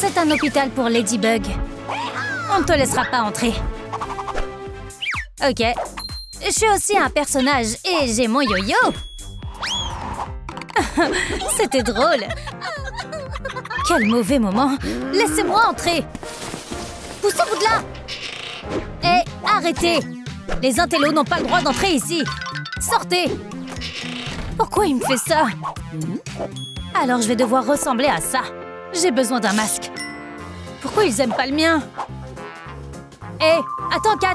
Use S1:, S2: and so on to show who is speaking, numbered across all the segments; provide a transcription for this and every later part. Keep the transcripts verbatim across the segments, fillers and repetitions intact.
S1: C'est un hôpital pour Ladybug. On ne te laissera pas entrer. Ok. Je suis aussi un personnage et j'ai mon yo-yo. C'était drôle. Quel mauvais moment. Laissez-moi entrer. Poussez-vous de là. Et arrêtez. Les intellos n'ont pas le droit d'entrer ici. Sortez. Pourquoi il me fait ça? Alors je vais devoir ressembler à ça. J'ai besoin d'un masque. Pourquoi ils aiment pas le mien? Hé, hey, attends, Kat.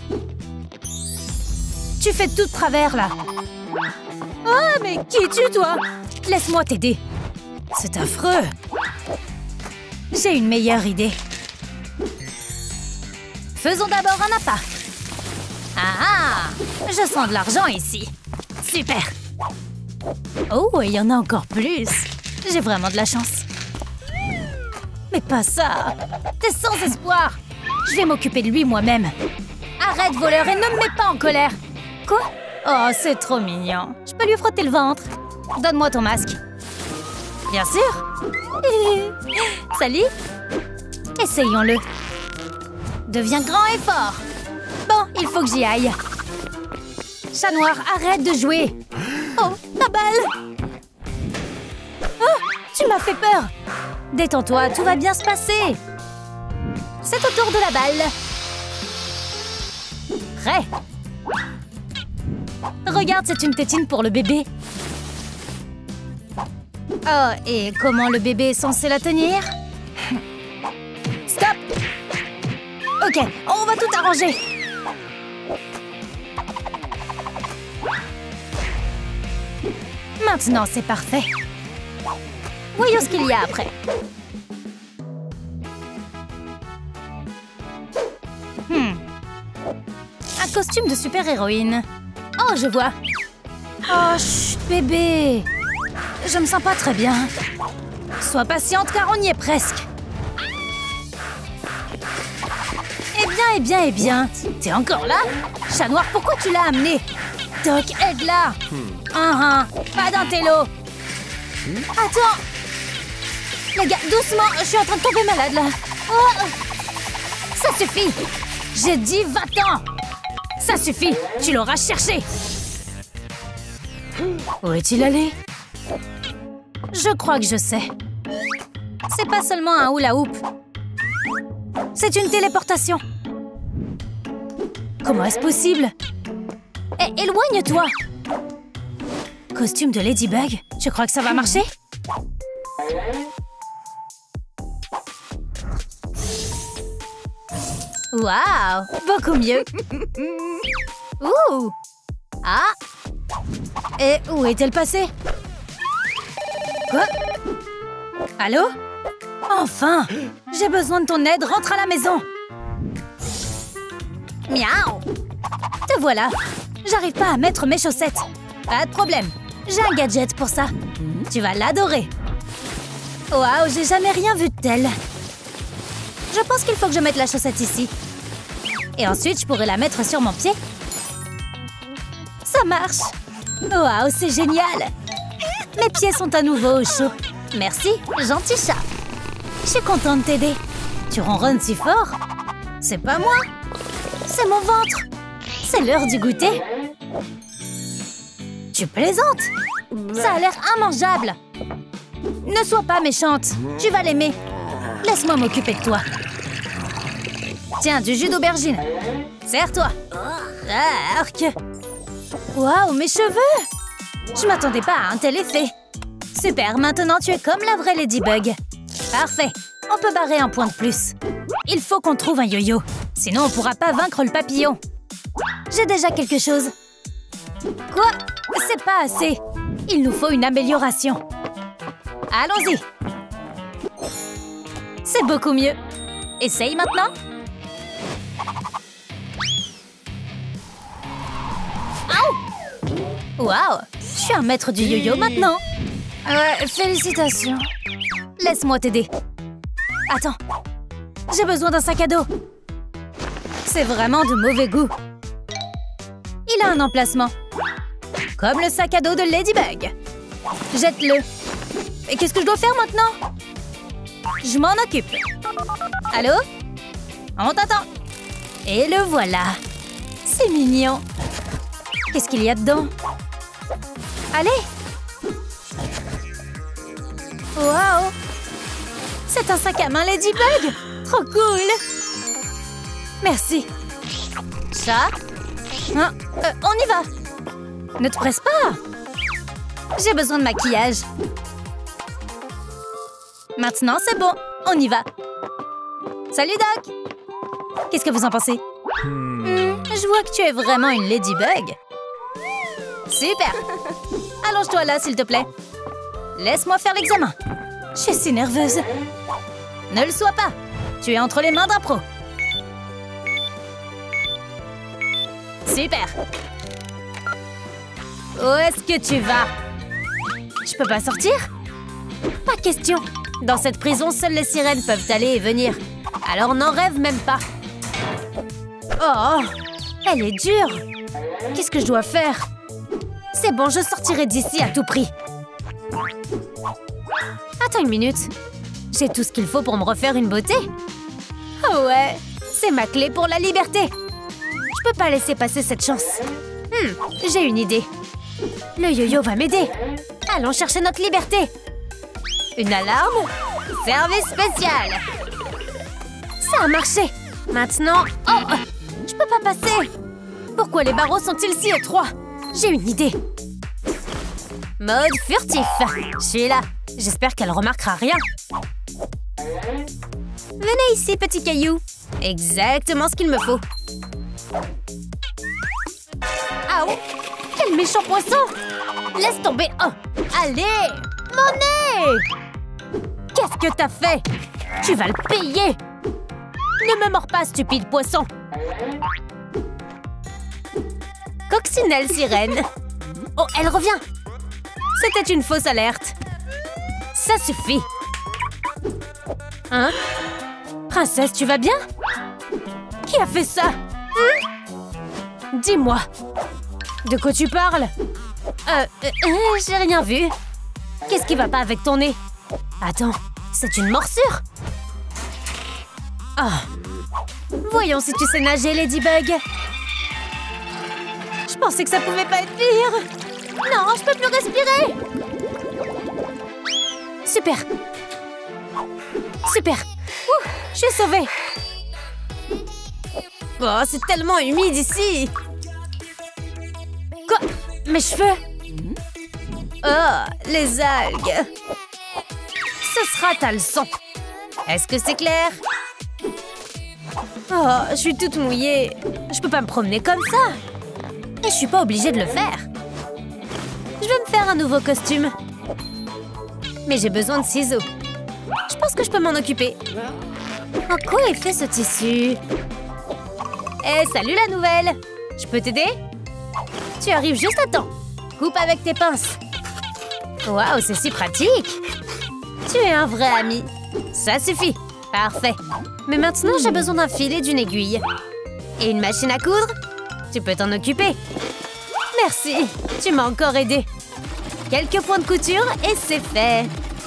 S1: Tu fais tout de travers, là. Oh, mais qui es-tu, toi? Laisse-moi t'aider. C'est affreux. J'ai une meilleure idée. Faisons d'abord un appât. Ah ah! Je sens de l'argent ici. Super. Oh, il y en a encore plus. J'ai vraiment de la chance. Mais pas ça. T'es sans espoir. Je vais m'occuper de lui moi-même. Arrête, voleur, et ne me mets pas en colère. Quoi? Oh, c'est trop mignon. Je peux lui frotter le ventre. Donne-moi ton masque. Bien sûr. Salut. Essayons-le. Deviens grand et fort. Bon, il faut que j'y aille. Chat noir, arrête de jouer. Oh, ma balle. Oh, tu m'as fait peur. Détends-toi, tout va bien se passer. C'est au tour de la balle. Prêt. Regarde, c'est une tétine pour le bébé. Oh, et comment le bébé est censé la tenir? Stop. Ok, on va tout arranger. Maintenant, c'est parfait. Voyons ce qu'il y a après. Hmm. Un costume de super-héroïne. Oh, je vois. Oh, chut, bébé. Je me sens pas très bien. Sois patiente, car on y est presque. Eh bien, eh bien, eh bien. T'es encore là? Chat noir, pourquoi tu l'as amené? Doc, aide-la. Ah, ah, pas d'intello. Attends. Les gars, doucement, je suis en train de tomber malade, là. Oh. Ça suffit. J'ai dit va-t'en. Ça suffit, tu l'auras cherché. Où est-il allé? Je crois que je sais. C'est pas seulement un hula hoop. C'est une téléportation. Comment est-ce possible? Eh, éloigne-toi. Costume de Ladybug? Je crois que ça va marcher. Waouh, beaucoup mieux. Ouh. Ah. Et où est-elle passée? Quoi? Allô? Enfin! J'ai besoin de ton aide, rentre à la maison. Miaou. Te voilà. J'arrive pas à mettre mes chaussettes. Pas de problème. J'ai un gadget pour ça. Tu vas l'adorer. Waouh, j'ai jamais rien vu de tel. Je pense qu'il faut que je mette la chaussette ici. Et ensuite, je pourrais la mettre sur mon pied. Ça marche. Waouh, c'est génial. Mes pieds sont à nouveau au chaud. Merci, gentil chat. Je suis contente de t'aider. Tu ronronnes si fort. C'est pas moi. C'est mon ventre. C'est l'heure du goûter. Tu plaisantes? Ça a l'air immangeable. Ne sois pas méchante. Tu vas l'aimer. Laisse-moi m'occuper de toi. Tiens, du jus d'aubergine. Serre-toi. Arc. Waouh, mes cheveux! Je m'attendais pas à un tel effet. Super, maintenant tu es comme la vraie Ladybug. Parfait. On peut barrer un point de plus. Il faut qu'on trouve un yo-yo. Sinon, on pourra pas vaincre le papillon. J'ai déjà quelque chose. Quoi? C'est pas assez. Il nous faut une amélioration. Allons-y. C'est beaucoup mieux. Essaye maintenant. Waouh! Je suis un maître du yo-yo maintenant. Ouais, félicitations. Laisse-moi t'aider. Attends. J'ai besoin d'un sac à dos. C'est vraiment de mauvais goût. Il a un emplacement. Comme le sac à dos de Ladybug. Jette-le. Et qu'est-ce que je dois faire maintenant? Je m'en occupe. Allô? On t'entend. Et le voilà. C'est mignon. Qu'est-ce qu'il y a dedans? Allez! Wow! C'est un sac à main Ladybug! Trop cool! Merci. Chat? Hein? Euh, on y va! Ne te presse pas! J'ai besoin de maquillage. Maintenant, c'est bon. On y va. Salut, Doc! Qu'est-ce que vous en pensez? Hmm, je vois que tu es vraiment une Ladybug. Super! Allonge-toi là, s'il te plaît. Laisse-moi faire l'examen. Je suis si nerveuse. Ne le sois pas. Tu es entre les mains d'un pro. Super! Où est-ce que tu vas? Je peux pas sortir? Pas question. Dans cette prison, seules les sirènes peuvent aller et venir. Alors n'en rêve même pas. Oh! Elle est dure! Qu'est-ce que je dois faire? C'est bon, je sortirai d'ici à tout prix. Attends une minute. J'ai tout ce qu'il faut pour me refaire une beauté. Oh ouais, c'est ma clé pour la liberté. Je peux pas laisser passer cette chance. Hmm, j'ai une idée. Le yo-yo va m'aider. Allons chercher notre liberté. Une alarme? Service spécial. Ça a marché. Maintenant... Oh! Je peux pas passer. Pourquoi les barreaux sont-ils si étroits? J'ai une idée. Mode furtif. Je suis là. J'espère qu'elle remarquera rien. Venez ici, petit caillou. Exactement ce qu'il me faut. Ah oh! Quel méchant poisson! Laisse tomber. Oh! Allez! Mon nez! Qu'est-ce que t'as fait? Tu vas le payer! Ne me mords pas, stupide poisson! Coccinelle sirène. Oh, elle revient. C'était une fausse alerte. Ça suffit. Hein? Princesse, tu vas bien? Qui a fait ça? Hum? Dis-moi. De quoi tu parles? Euh, euh, euh j'ai rien vu. Qu'est-ce qui va pas avec ton nez? Attends, c'est une morsure? Oh. Voyons si tu sais nager, Ladybug. Je pensais que ça pouvait pas être pire. Non, je peux plus respirer. Super. Super. Ouh, je suis sauvée. Oh, c'est tellement humide ici. Quoi? Mes cheveux? Oh, les algues. Ce sera ta leçon. Est-ce que c'est clair? Oh, je suis toute mouillée. Je peux pas me promener comme ça. Et je suis pas obligée de le faire. Je vais me faire un nouveau costume. Mais j'ai besoin de ciseaux. Je pense que je peux m'en occuper. En quoi est fait ce tissu? Eh, salut la nouvelle! Je peux t'aider? Tu arrives juste à temps. Coupe avec tes pinces. Waouh, c'est si pratique! Tu es un vrai ami. Ça suffit. Parfait. Mais maintenant, j'ai besoin d'un fil et d'une aiguille. Et une machine à coudre? Tu peux t'en occuper. Merci, tu m'as encore aidé. Quelques points de couture et c'est fait.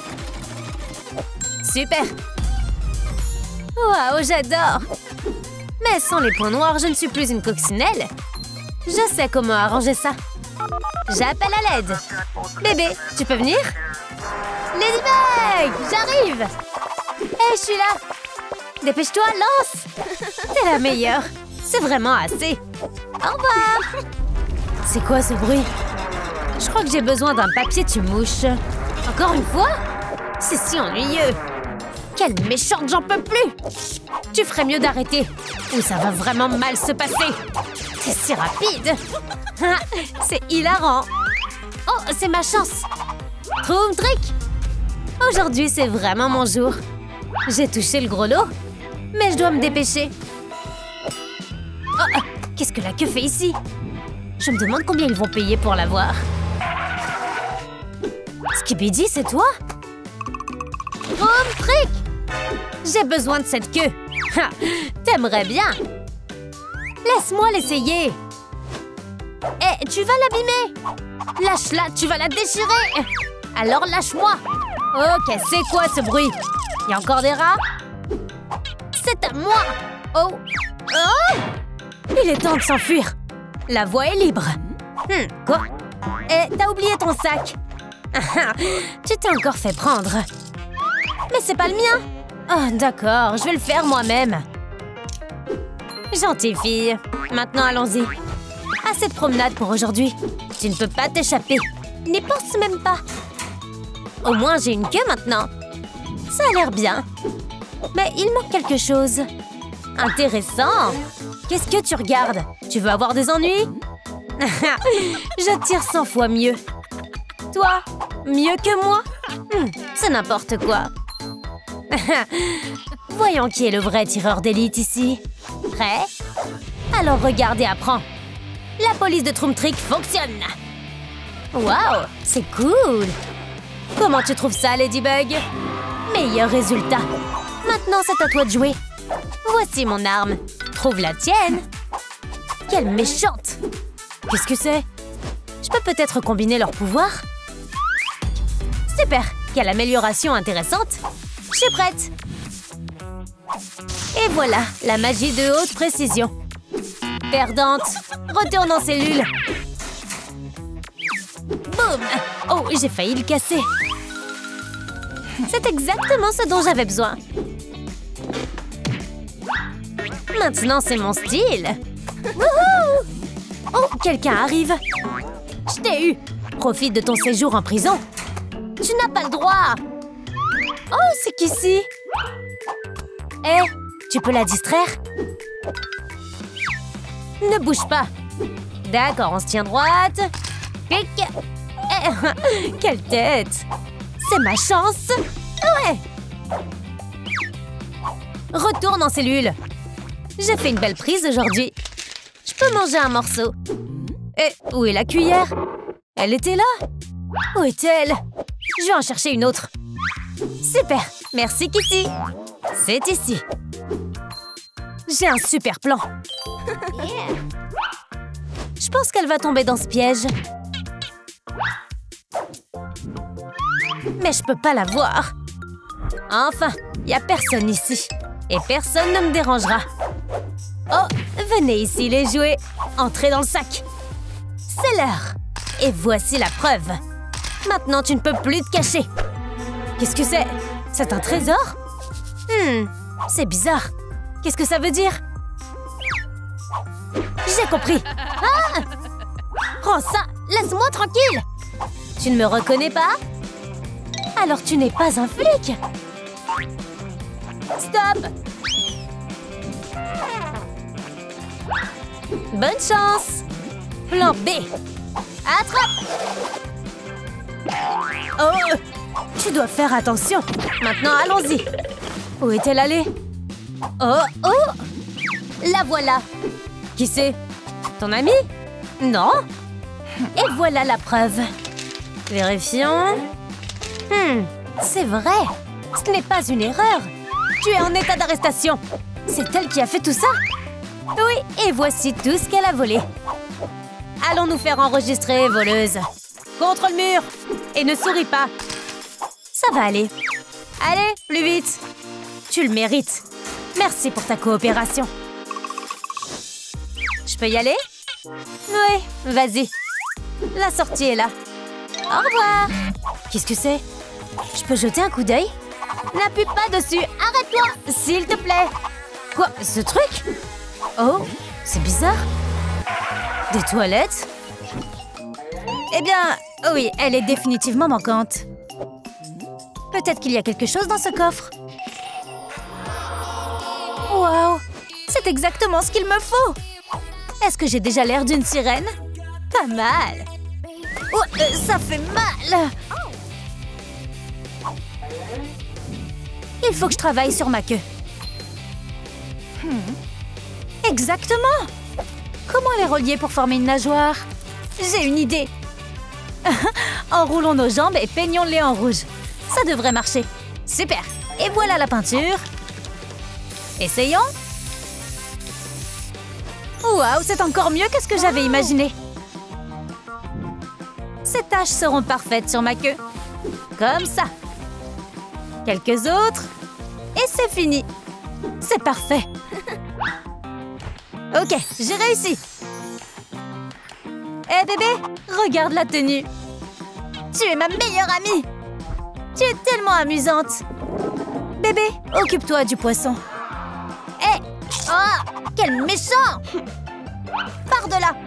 S1: Super. Waouh, j'adore. Mais sans les points noirs, je ne suis plus une coccinelle. Je sais comment arranger ça. J'appelle à l'aide. Bébé, tu peux venir? Ladybug, j'arrive. Hé, hey, je suis là. Dépêche-toi, lance. T'es la meilleure. C'est vraiment assez. Au revoir. C'est quoi ce bruit? Je crois que j'ai besoin d'un papier tue-mouche. Encore une fois? C'est si ennuyeux. Quelle méchante, j'en peux plus. Tu ferais mieux d'arrêter, ou ça va vraiment mal se passer. C'est si rapide. C'est hilarant. Oh, c'est ma chance. Trouve trick. Aujourd'hui, c'est vraiment mon jour. J'ai touché le gros lot, mais je dois me dépêcher. Oh, qu'est-ce que la queue fait ici? Je me demande combien ils vont payer pour l'avoir. Skibidi, c'est toi? Trouve trick. J'ai besoin de cette queue. T'aimerais bien. Laisse-moi l'essayer. Eh, hey, tu vas l'abîmer. Lâche-la, tu vas la déchirer. Alors lâche-moi. Ok, c'est quoi ce bruit? Il y a encore des rats? C'est à moi! Oh! Oh! Il est temps de s'enfuir. La voie est libre. Hmm, quoi? Eh, t'as oublié ton sac. Tu t'es encore fait prendre. Mais c'est pas le mien. Oh, d'accord, je vais le faire moi-même. Gentille fille. Maintenant, allons-y. Assez de promenade pour aujourd'hui. Tu ne peux pas t'échapper. N'y pense même pas. Au moins, j'ai une queue maintenant. Ça a l'air bien. Mais il manque quelque chose. Intéressant. Qu'est-ce que tu regardes? Tu veux avoir des ennuis? Je tire cent fois mieux. Toi, mieux que moi? hmm, C'est n'importe quoi. Voyons qui est le vrai tireur d'élite ici. Prêt? Alors regarde et apprends. La police de Troom Trick fonctionne. Waouh, c'est cool. Comment tu trouves ça, Ladybug? Meilleur résultat. Maintenant, c'est à toi de jouer. Voici mon arme. Trouve la tienne. Quelle méchante. Qu'est-ce que c'est? Je peux peut-être combiner leurs pouvoirs? Super. Quelle amélioration intéressante. Je suis prête. Et voilà, la magie de haute précision. Perdante. Retourne en cellule. Boum. Oh, j'ai failli le casser. C'est exactement ce dont j'avais besoin. Maintenant, c'est mon style. Wouhou! Oh, quelqu'un arrive. Je t'ai eu. Profite de ton séjour en prison. Tu n'as pas le droit. Oh, c'est qu'ici. Hé, tu peux la distraire? Ne bouge pas. D'accord, on se tient droite. Pic. Eh, quelle tête. C'est ma chance. Ouais. Retourne en cellule. J'ai fait une belle prise aujourd'hui. Je peux manger un morceau. Et où est la cuillère? Elle était là? Où est-elle? Je vais en chercher une autre. Super. Merci, Kitty. C'est ici. J'ai un super plan. Je pense qu'elle va tomber dans ce piège. Mais je peux pas la voir. Enfin, il n'y a personne ici. Et personne ne me dérangera. Oh, venez ici les jouets. Entrez dans le sac. C'est l'heure. Et voici la preuve. Maintenant, tu ne peux plus te cacher. Qu'est-ce que c'est? C'est un trésor? Hmm, c'est bizarre. Qu'est-ce que ça veut dire? J'ai compris. Ah! Prends ça. Laisse-moi tranquille. Tu ne me reconnais pas? Alors tu n'es pas un flic. Stop. Bonne chance. Plan B. Attrape. Oh, tu dois faire attention. Maintenant, allons-y. Où est-elle allée? Oh, oh. La voilà. Qui c'est? Ton ami? Non. Et voilà la preuve. Vérifions. Hmm, c'est vrai. Ce n'est pas une erreur. Tu es en état d'arrestation. C'est elle qui a fait tout ça? Oui, et voici tout ce qu'elle a volé. Allons nous faire enregistrer, voleuse. Contre le mur. Et ne souris pas. Ça va aller. Allez, plus vite. Tu le mérites. Merci pour ta coopération. Je peux y aller? Oui, vas-y. La sortie est là. Au revoir. Qu'est-ce que c'est? Je peux jeter un coup d'œil? N'appuie pas dessus. Arrête-toi, s'il te plaît. Quoi, ce truc? Oh, c'est bizarre. Des toilettes? Eh bien, oui, elle est définitivement manquante. Peut-être qu'il y a quelque chose dans ce coffre. Waouh, c'est exactement ce qu'il me faut. Est-ce que j'ai déjà l'air d'une sirène? Pas mal. Oh, euh, ça fait mal. Il faut que je travaille sur ma queue. Hmm. Exactement. Comment les relier pour former une nageoire? J'ai une idée. Enroulons nos jambes et peignons-les en rouge. Ça devrait marcher. Super. Et voilà la peinture. Essayons. Waouh, c'est encore mieux que ce que j'avais imaginé. Ces taches seront parfaites sur ma queue. Comme ça. Quelques autres. Et c'est fini. C'est parfait. Ok, j'ai réussi. Hé hey, bébé, regarde la tenue. Tu es ma meilleure amie. Tu es tellement amusante. Bébé, occupe-toi du poisson. Hé hey, oh, quel méchant. Pars de là.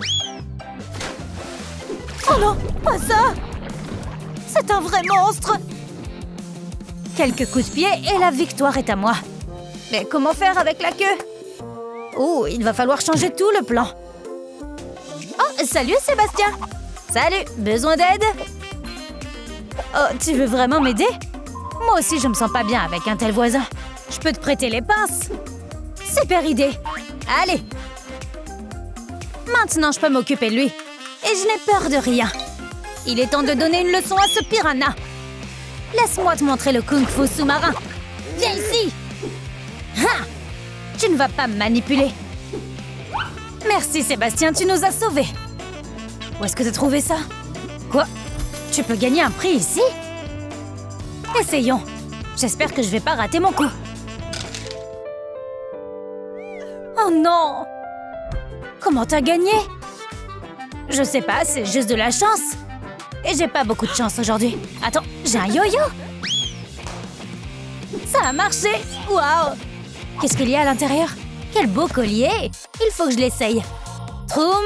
S1: Oh non, pas ça. C'est un vrai monstre. Quelques coups de pied et la victoire est à moi. Mais comment faire avec la queue? Oh, il va falloir changer tout le plan. Oh, salut Sébastien. Salut, besoin d'aide? Oh, tu veux vraiment m'aider? Moi aussi, je me sens pas bien avec un tel voisin. Je peux te prêter les pinces. Super idée. Allez. Maintenant, je peux m'occuper de lui. Et je n'ai peur de rien. Il est temps de donner une leçon à ce piranha. Laisse-moi te montrer le kung-fu sous-marin. Viens ici. Ha! Tu ne vas pas me manipuler. Merci Sébastien, tu nous as sauvés. Où est-ce que tu as trouvé ça? Quoi? Tu peux gagner un prix ici? Essayons. J'espère que je vais pas rater mon coup. Oh non! Comment t'as gagné? Je sais pas, c'est juste de la chance. Et j'ai pas beaucoup de chance aujourd'hui. Attends, j'ai un yo-yo. Ça a marché! Waouh! Qu'est-ce qu'il y a à l'intérieur? Quel beau collier! Il faut que je l'essaye. Troum!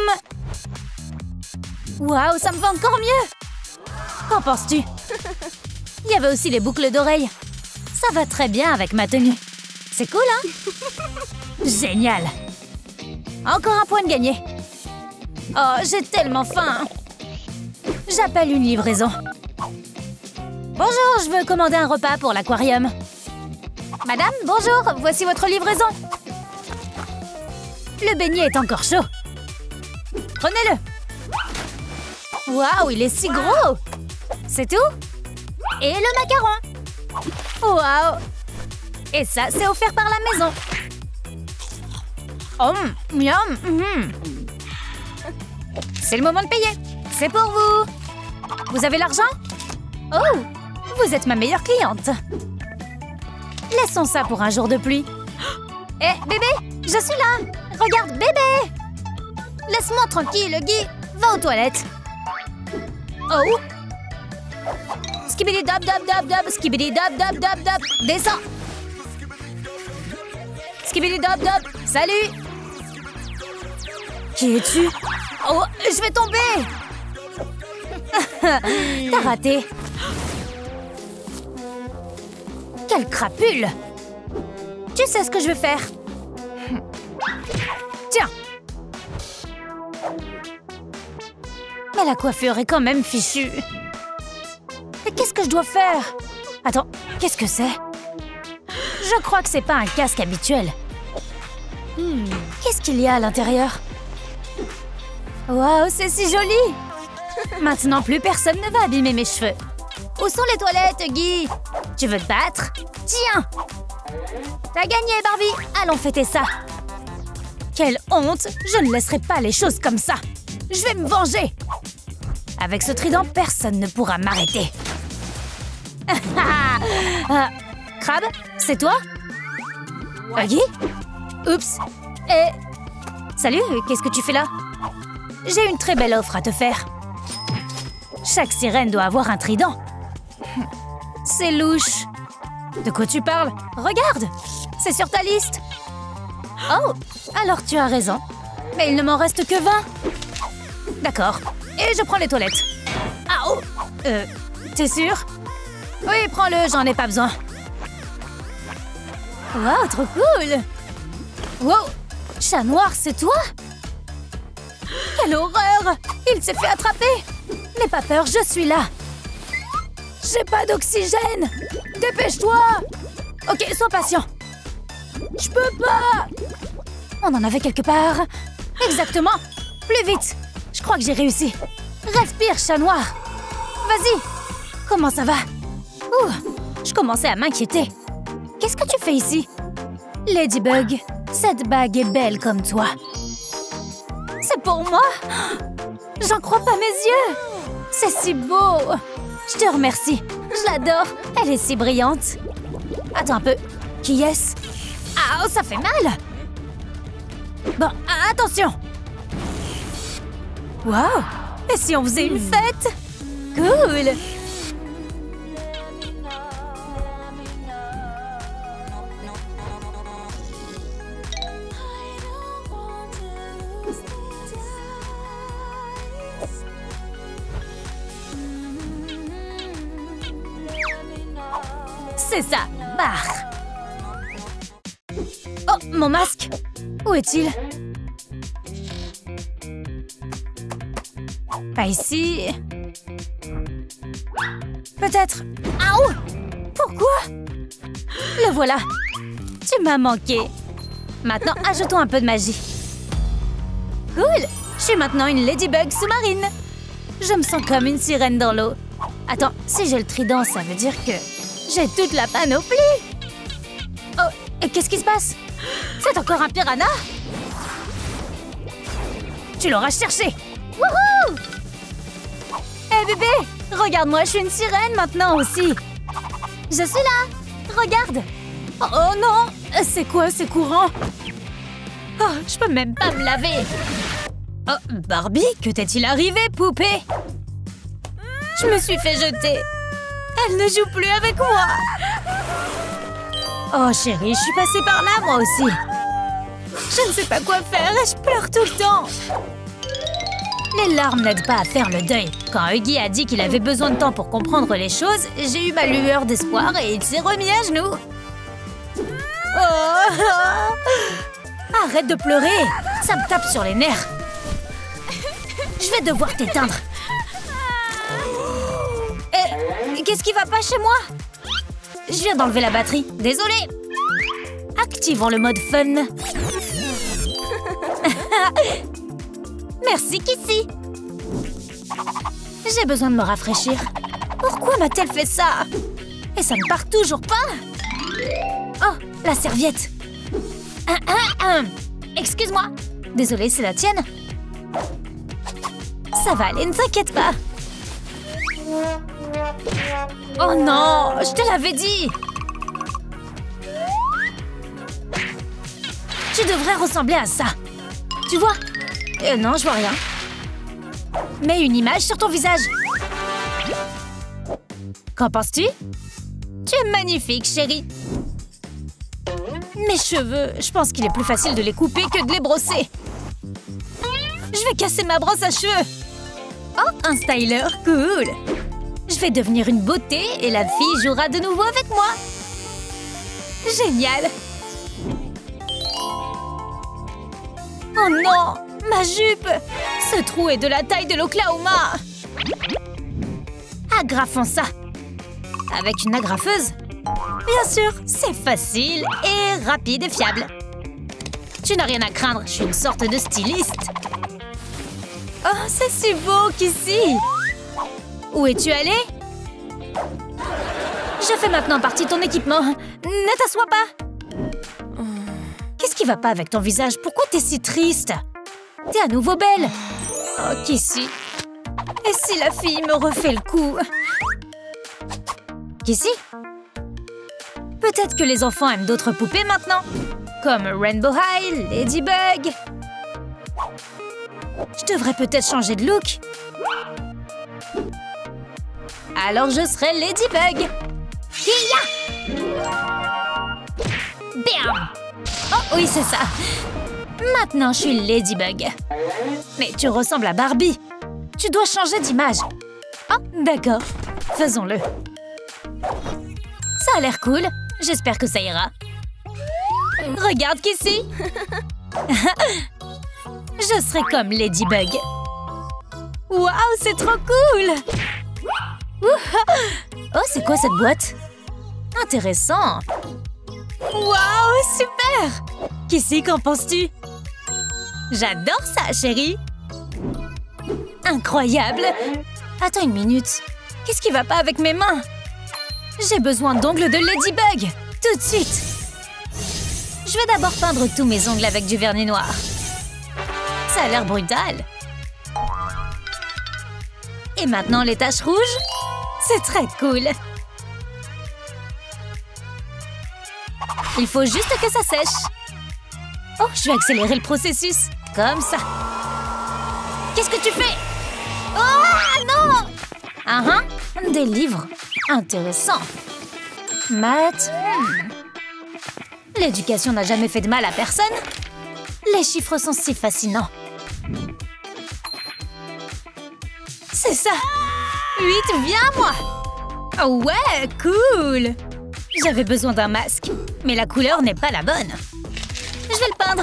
S1: Waouh, ça me va encore mieux! Qu'en penses-tu? Il y avait aussi les boucles d'oreilles. Ça va très bien avec ma tenue. C'est cool, hein? Génial! Encore un point de gagné. Oh, j'ai tellement faim. J'appelle une livraison. Bonjour, je veux commander un repas pour l'aquarium. Madame, bonjour, voici votre livraison. Le beignet est encore chaud. Prenez-le. Waouh, il est si gros. C'est tout? Et le macaron. Waouh. Et ça, c'est offert par la maison. Oh, miam. Mm. C'est le moment de payer. C'est pour vous. Vous avez l'argent? Oh, vous êtes ma meilleure cliente. Laissons ça pour un jour de pluie. Hé, hey, bébé, je suis là. Regarde, bébé. Laisse-moi tranquille, Guy. Va aux toilettes. Oh. Skibidi dab dab dab dab. Skibidi dab dab dab dab. Descends. Skibidi dab dab. Salut. Qui es-tu? Oh, je vais tomber. T'as raté. Quelle crapule! Tu sais ce que je veux faire? Tiens! Mais la coiffure est quand même fichue. Mais qu'est-ce que je dois faire? Attends, qu'est-ce que c'est? Je crois que c'est pas un casque habituel. Hmm, qu'est-ce qu'il y a à l'intérieur? Waouh, c'est si joli! Maintenant, plus personne ne va abîmer mes cheveux. Où sont les toilettes, Guy? Tu veux te battre? Tiens! T'as gagné, Barbie! Allons fêter ça! Quelle honte! Je ne laisserai pas les choses comme ça! Je vais me venger! Avec ce trident, personne ne pourra m'arrêter. euh, Crabe, c'est toi? euh, Guy? Oups! Et... Salut, qu'est-ce que tu fais là? J'ai une très belle offre à te faire. Chaque sirène doit avoir un trident. C'est louche. De quoi tu parles? Regarde! C'est sur ta liste. Oh! Alors tu as raison. Mais il ne m'en reste que vingt. D'accord. Et je prends les toilettes. Ah oh! Euh... T'es sûr? Oui, prends-le, j'en ai pas besoin. Wow, trop cool! Wow! Chat noir, c'est toi? Quelle horreur! Il s'est fait attraper! N'aie pas peur, je suis là. J'ai pas d'oxygène. Dépêche-toi. Ok, sois patient. Je peux pas. On en avait quelque part. Exactement. Plus vite. Je crois que j'ai réussi. Respire, chat noir. Vas-y. Comment ça va? Ouh, je commençais à m'inquiéter. Qu'est-ce que tu fais ici? Ladybug, cette bague est belle comme toi. C'est pour moi? J'en crois pas mes yeux. C'est si beau. Je te remercie. Je l'adore. Elle est si brillante. Attends un peu. Qui est-ce? Ah, ça fait mal! Bon, attention! Wow! Et si on faisait une fête? Cool! C'est ça! Barre! Oh, mon masque! Où est-il? Pas ici. Peut-être. Aouh! Pourquoi? Le voilà. Tu m'as manqué. Maintenant, ajoutons un peu de magie. Cool! Je suis maintenant une ladybug sous-marine. Je me sens comme une sirène dans l'eau. Attends, si j'ai le trident, ça veut dire que j'ai toute la panoplie. Oh, et qu'est-ce qui se passe? C'est encore un piranha? Tu l'auras cherché. Wouhou! Hé bébé, regarde-moi, je suis une sirène maintenant aussi. Je suis là. Regarde. Oh, oh non, c'est quoi ces courants? Oh, je peux même pas me laver. Oh, Barbie, que t'est-il arrivé, poupée? Je me suis fait jeter. Elle ne joue plus avec moi. Oh chérie, je suis passée par là moi aussi. Je ne sais pas quoi faire et je pleure tout le temps. Les larmes n'aident pas à faire le deuil. Quand Huggy a dit qu'il avait besoin de temps pour comprendre les choses, j'ai eu ma lueur d'espoir et il s'est remis à genoux. Oh. Arrête de pleurer. Ça me tape sur les nerfs. Je vais devoir t'éteindre. Eh, qu'est-ce qui va pas chez moi? Je viens d'enlever la batterie. Désolée. Activons le mode fun. Merci, Kissy. J'ai besoin de me rafraîchir. Pourquoi m'a-t-elle fait ça? Et ça ne part toujours pas. Oh, la serviette. Ah, ah, ah. Excuse-moi. Désolée, c'est la tienne. Ça va aller, ne t'inquiète pas. Oh non, je te l'avais dit. Tu devrais ressembler à ça. Tu vois? Euh, non, je vois rien. Mets une image sur ton visage. Qu'en penses-tu? Tu es magnifique, chérie. Mes cheveux, je pense qu'il est plus facile de les couper que de les brosser. Je vais casser ma brosse à cheveux. Oh, un styler, cool. Je vais devenir une beauté et la fille jouera de nouveau avec moi. Génial. Oh non, ma jupe. Ce trou est de la taille de l'Oklahoma. Agrafons ça. Avec une agrafeuse? Bien sûr, c'est facile et rapide et fiable. Tu n'as rien à craindre, je suis une sorte de styliste. Oh, c'est si beau qu'ici. Où es-tu allé? Je fais maintenant partie de ton équipement. Ne t'assois pas. Qu'est-ce qui va pas avec ton visage? Pourquoi t'es si triste? T'es à nouveau belle. Oh, Kissy. Et si la fille me refait le coup? Kissy? Peut-être que les enfants aiment d'autres poupées maintenant. Comme Rainbow High, Ladybug. Je devrais peut-être changer de look. Alors je serai Ladybug. Hiya! Bam! Oh oui, c'est ça. Maintenant, je suis Ladybug. Mais tu ressembles à Barbie. Tu dois changer d'image. Oh, d'accord. Faisons-le. Ça a l'air cool. J'espère que ça ira. Regarde Kissy. Je serai comme Ladybug. Waouh, c'est trop cool. Oh, c'est quoi cette boîte? Intéressant. Waouh, super. Kissy, qu'en penses-tu? J'adore ça, chérie. Incroyable. Attends une minute. Qu'est-ce qui va pas avec mes mains? J'ai besoin d'ongles de Ladybug. Tout de suite. Je vais d'abord peindre tous mes ongles avec du vernis noir. Ça a l'air brutal. Et maintenant les taches rouges? C'est très cool. Il faut juste que ça sèche. Oh, je vais accélérer le processus. Comme ça. Qu'est-ce que tu fais? Oh, non! Ah, ah, des livres. Intéressant. Maths. Hmm. L'éducation n'a jamais fait de mal à personne. Les chiffres sont si fascinants. C'est ça. Huit, viens à moi. Oh ouais, cool. J'avais besoin d'un masque, mais la couleur n'est pas la bonne. Je vais le peindre.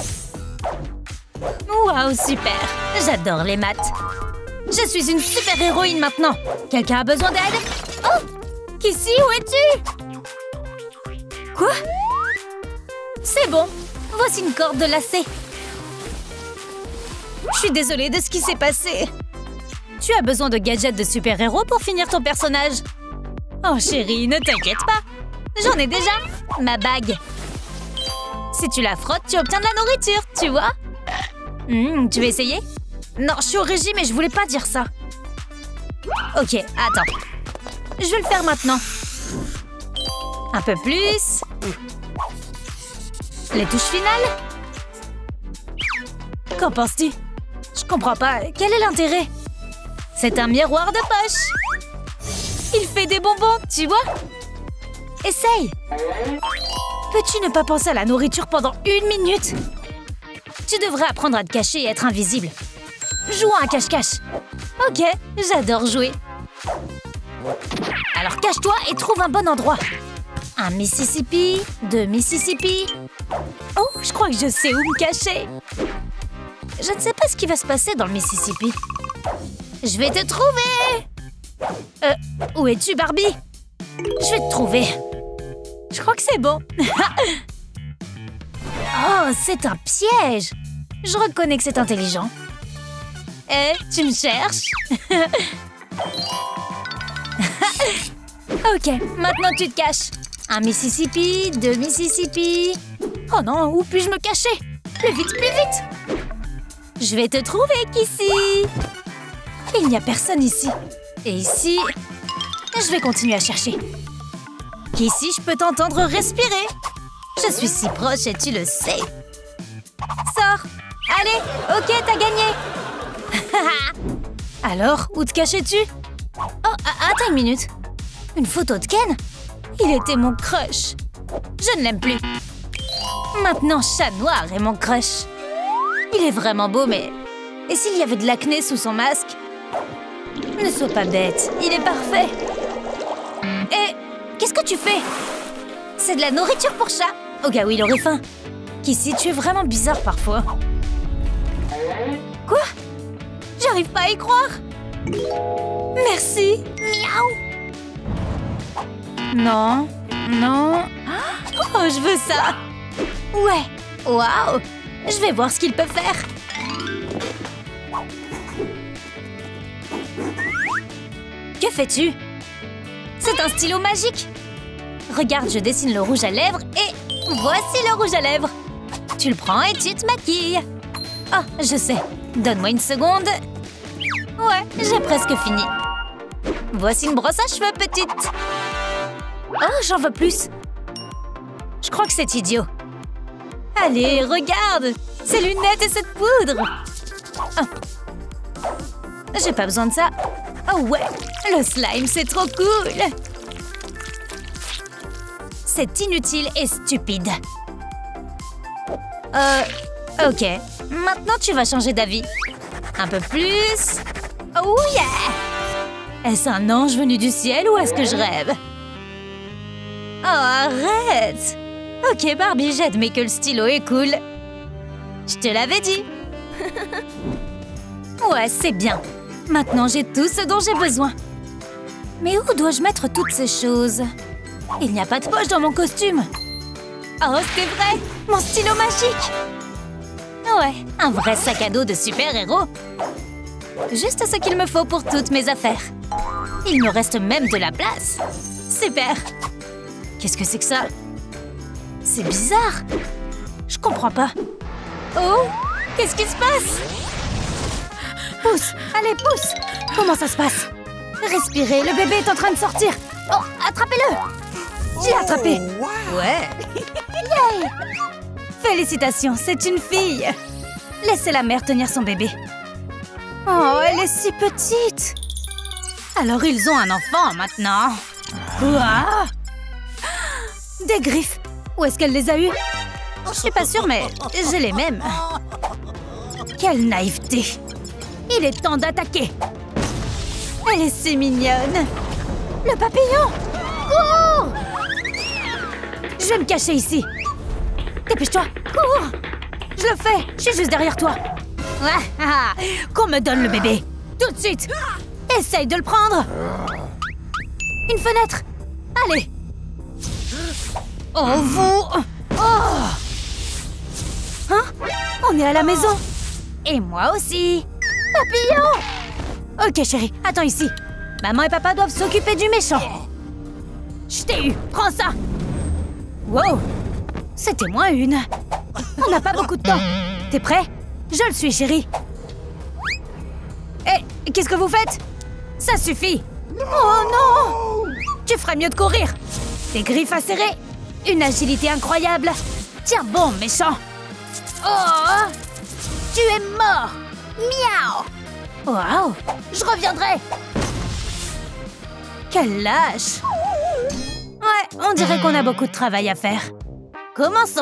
S1: Waouh, super. J'adore les maths. Je suis une super héroïne maintenant. Quelqu'un a besoin d'aide? Oh, Kissy, où es-tu? Quoi? C'est bon. Voici une corde de lacet. Je suis désolée de ce qui s'est passé. Tu as besoin de gadgets de super-héros pour finir ton personnage. Oh chérie, ne t'inquiète pas. J'en ai déjà. Ma bague. Si tu la frottes, tu obtiens de la nourriture, tu vois? Mmh, tu veux essayer? Non, je suis au régime et je voulais pas dire ça. Ok, attends. Je vais le faire maintenant. Un peu plus. Les touches finales. Qu'en penses-tu? Je comprends pas. Quel est l'intérêt? C'est un miroir de poche. Il fait des bonbons, tu vois? Essaye. Peux-tu ne pas penser à la nourriture pendant une minute? Tu devrais apprendre à te cacher et être invisible. Jouons à cache-cache. Ok, j'adore jouer. Alors cache-toi et trouve un bon endroit. Un Mississippi, deux Mississippi. Oh, je crois que je sais où me cacher. Je ne sais pas ce qui va se passer dans le Mississippi. Je vais te trouver. Euh, où es-tu, Barbie? Je vais te trouver. Je crois que c'est bon. Oh, c'est un piège. Je reconnais que c'est intelligent. Eh, tu me cherches? Ok, maintenant tu te caches. Un Mississippi, deux Mississippi. Oh non, où puis-je me cacher? Plus vite, plus vite. Je vais te trouver, Kissy. Il n'y a personne ici. Et ici, je vais continuer à chercher. Kissy, je peux t'entendre respirer. Je suis si proche et tu le sais. Sors. Allez, ok, t'as gagné. Alors, où te cachais-tu? Oh, attends une minute. Une photo de Ken? Il était mon crush. Je ne l'aime plus. Maintenant, Chat Noir est mon crush. Il est vraiment beau, mais... Et s'il y avait de l'acné sous son masque? Ne sois pas bête, il est parfait. Et qu'est-ce que tu fais? C'est de la nourriture pour chat, au cas où il aurait faim. Kissy, tu es vraiment bizarre parfois. Quoi? J'arrive pas à y croire. Merci. Miaou. Non, non. Oh, je veux ça. Ouais. Waouh. Je vais voir ce qu'il peut faire. Que fais-tu? C'est un stylo magique. Regarde, je dessine le rouge à lèvres et voici le rouge à lèvres. Tu le prends et tu te maquilles. Oh, je sais. Donne-moi une seconde. Ouais, j'ai presque fini. Voici une brosse à cheveux, petite. Oh, j'en veux plus. Je crois que c'est idiot. Allez, regarde. Ces lunettes et cette poudre. Oh. J'ai pas besoin de ça. Oh ouais, le slime, c'est trop cool. C'est inutile et stupide. Euh, ok. Maintenant, tu vas changer d'avis. Un peu plus. Oh yeah! Est-ce un ange venu du ciel ou est-ce que je rêve? Oh, arrête! Ok, Barbie, j'admets que le stylo est cool. Je te l'avais dit. Ouais, c'est bien. Maintenant, j'ai tout ce dont j'ai besoin. Mais où dois-je mettre toutes ces choses? Il n'y a pas de poche dans mon costume. Oh, c'est vrai! Mon stylo magique! Ouais, un vrai sac à dos de super-héros. Juste ce qu'il me faut pour toutes mes affaires. Il me reste même de la place. Super! Qu'est-ce que c'est que ça? C'est bizarre. Je comprends pas. Oh! Qu'est-ce qui se passe? Pousse! Allez, pousse! Comment ça se passe? Respirez, le bébé est en train de sortir. Oh, attrapez-le! J'ai attrapé.
S2: Oh, wow.
S1: Ouais. Ouais! Félicitations, c'est une fille. Laissez la mère tenir son bébé. Oh, elle est si petite. Alors ils ont un enfant maintenant. Quoi? Des griffes. Où est-ce qu'elle les a eues? Je suis pas sûre, mais j'ai les mêmes. Quelle naïveté. Il est temps d'attaquer. Elle est si mignonne. Le papillon. Cours! Je vais me cacher ici. Dépêche-toi, cours! Je le fais, je suis juste derrière toi. Ah, ah, qu'on me donne le bébé. Tout de suite. Essaye de le prendre. Une fenêtre. Allez. Oh, vous. Oh. Hein? On est à la maison. Et moi aussi. Papillon. Ok, chérie, attends ici. Maman et papa doivent s'occuper du méchant. Je t'ai eu, prends ça. Wow. C'était moins une. On n'a pas beaucoup de temps. T'es prêt? Je le suis, chérie. Hé, qu'est-ce que vous faites? Ça suffit. Oh non! Tu ferais mieux de courir. Des griffes acérées. Une agilité incroyable. Tiens bon, méchant. Oh! Tu es mort. Miaou. Waouh! Je reviendrai. Quelle lâche. Ouais, on dirait qu'on a beaucoup de travail à faire. Commençons.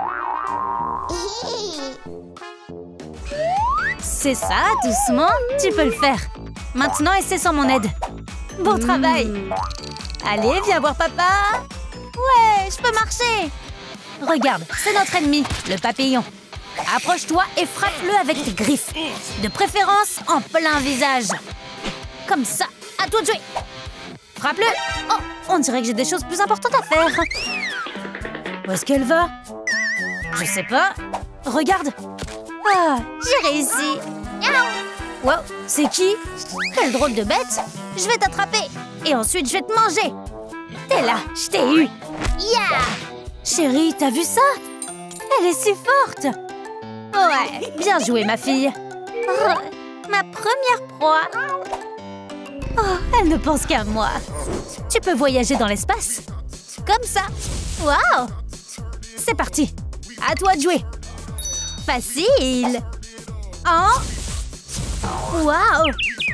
S1: C'est ça, doucement. Tu peux le faire. Maintenant, essaie sans mon aide. Bon travail. Allez, viens voir papa. Ouais, je peux marcher. Regarde, c'est notre ennemi, le papillon. Approche-toi et frappe-le avec tes griffes. De préférence en plein visage. Comme ça, à toi de jouer. Frappe-le. Oh, on dirait que j'ai des choses plus importantes à faire. Où est-ce qu'elle va? Je sais pas. Regarde. Ah, j'ai réussi. Wow, c'est qui? Quelle drôle de bête. Je vais t'attraper. Et ensuite, je vais te manger. T'es là, je t'ai eu. Yeah! Chérie, t'as vu ça? Elle est si forte. Ouais, bien joué, ma fille. Oh, ma première proie. Oh, elle ne pense qu'à moi. Tu peux voyager dans l'espace. Comme ça. Waouh! C'est parti. À toi de jouer. Facile. Oh! Waouh!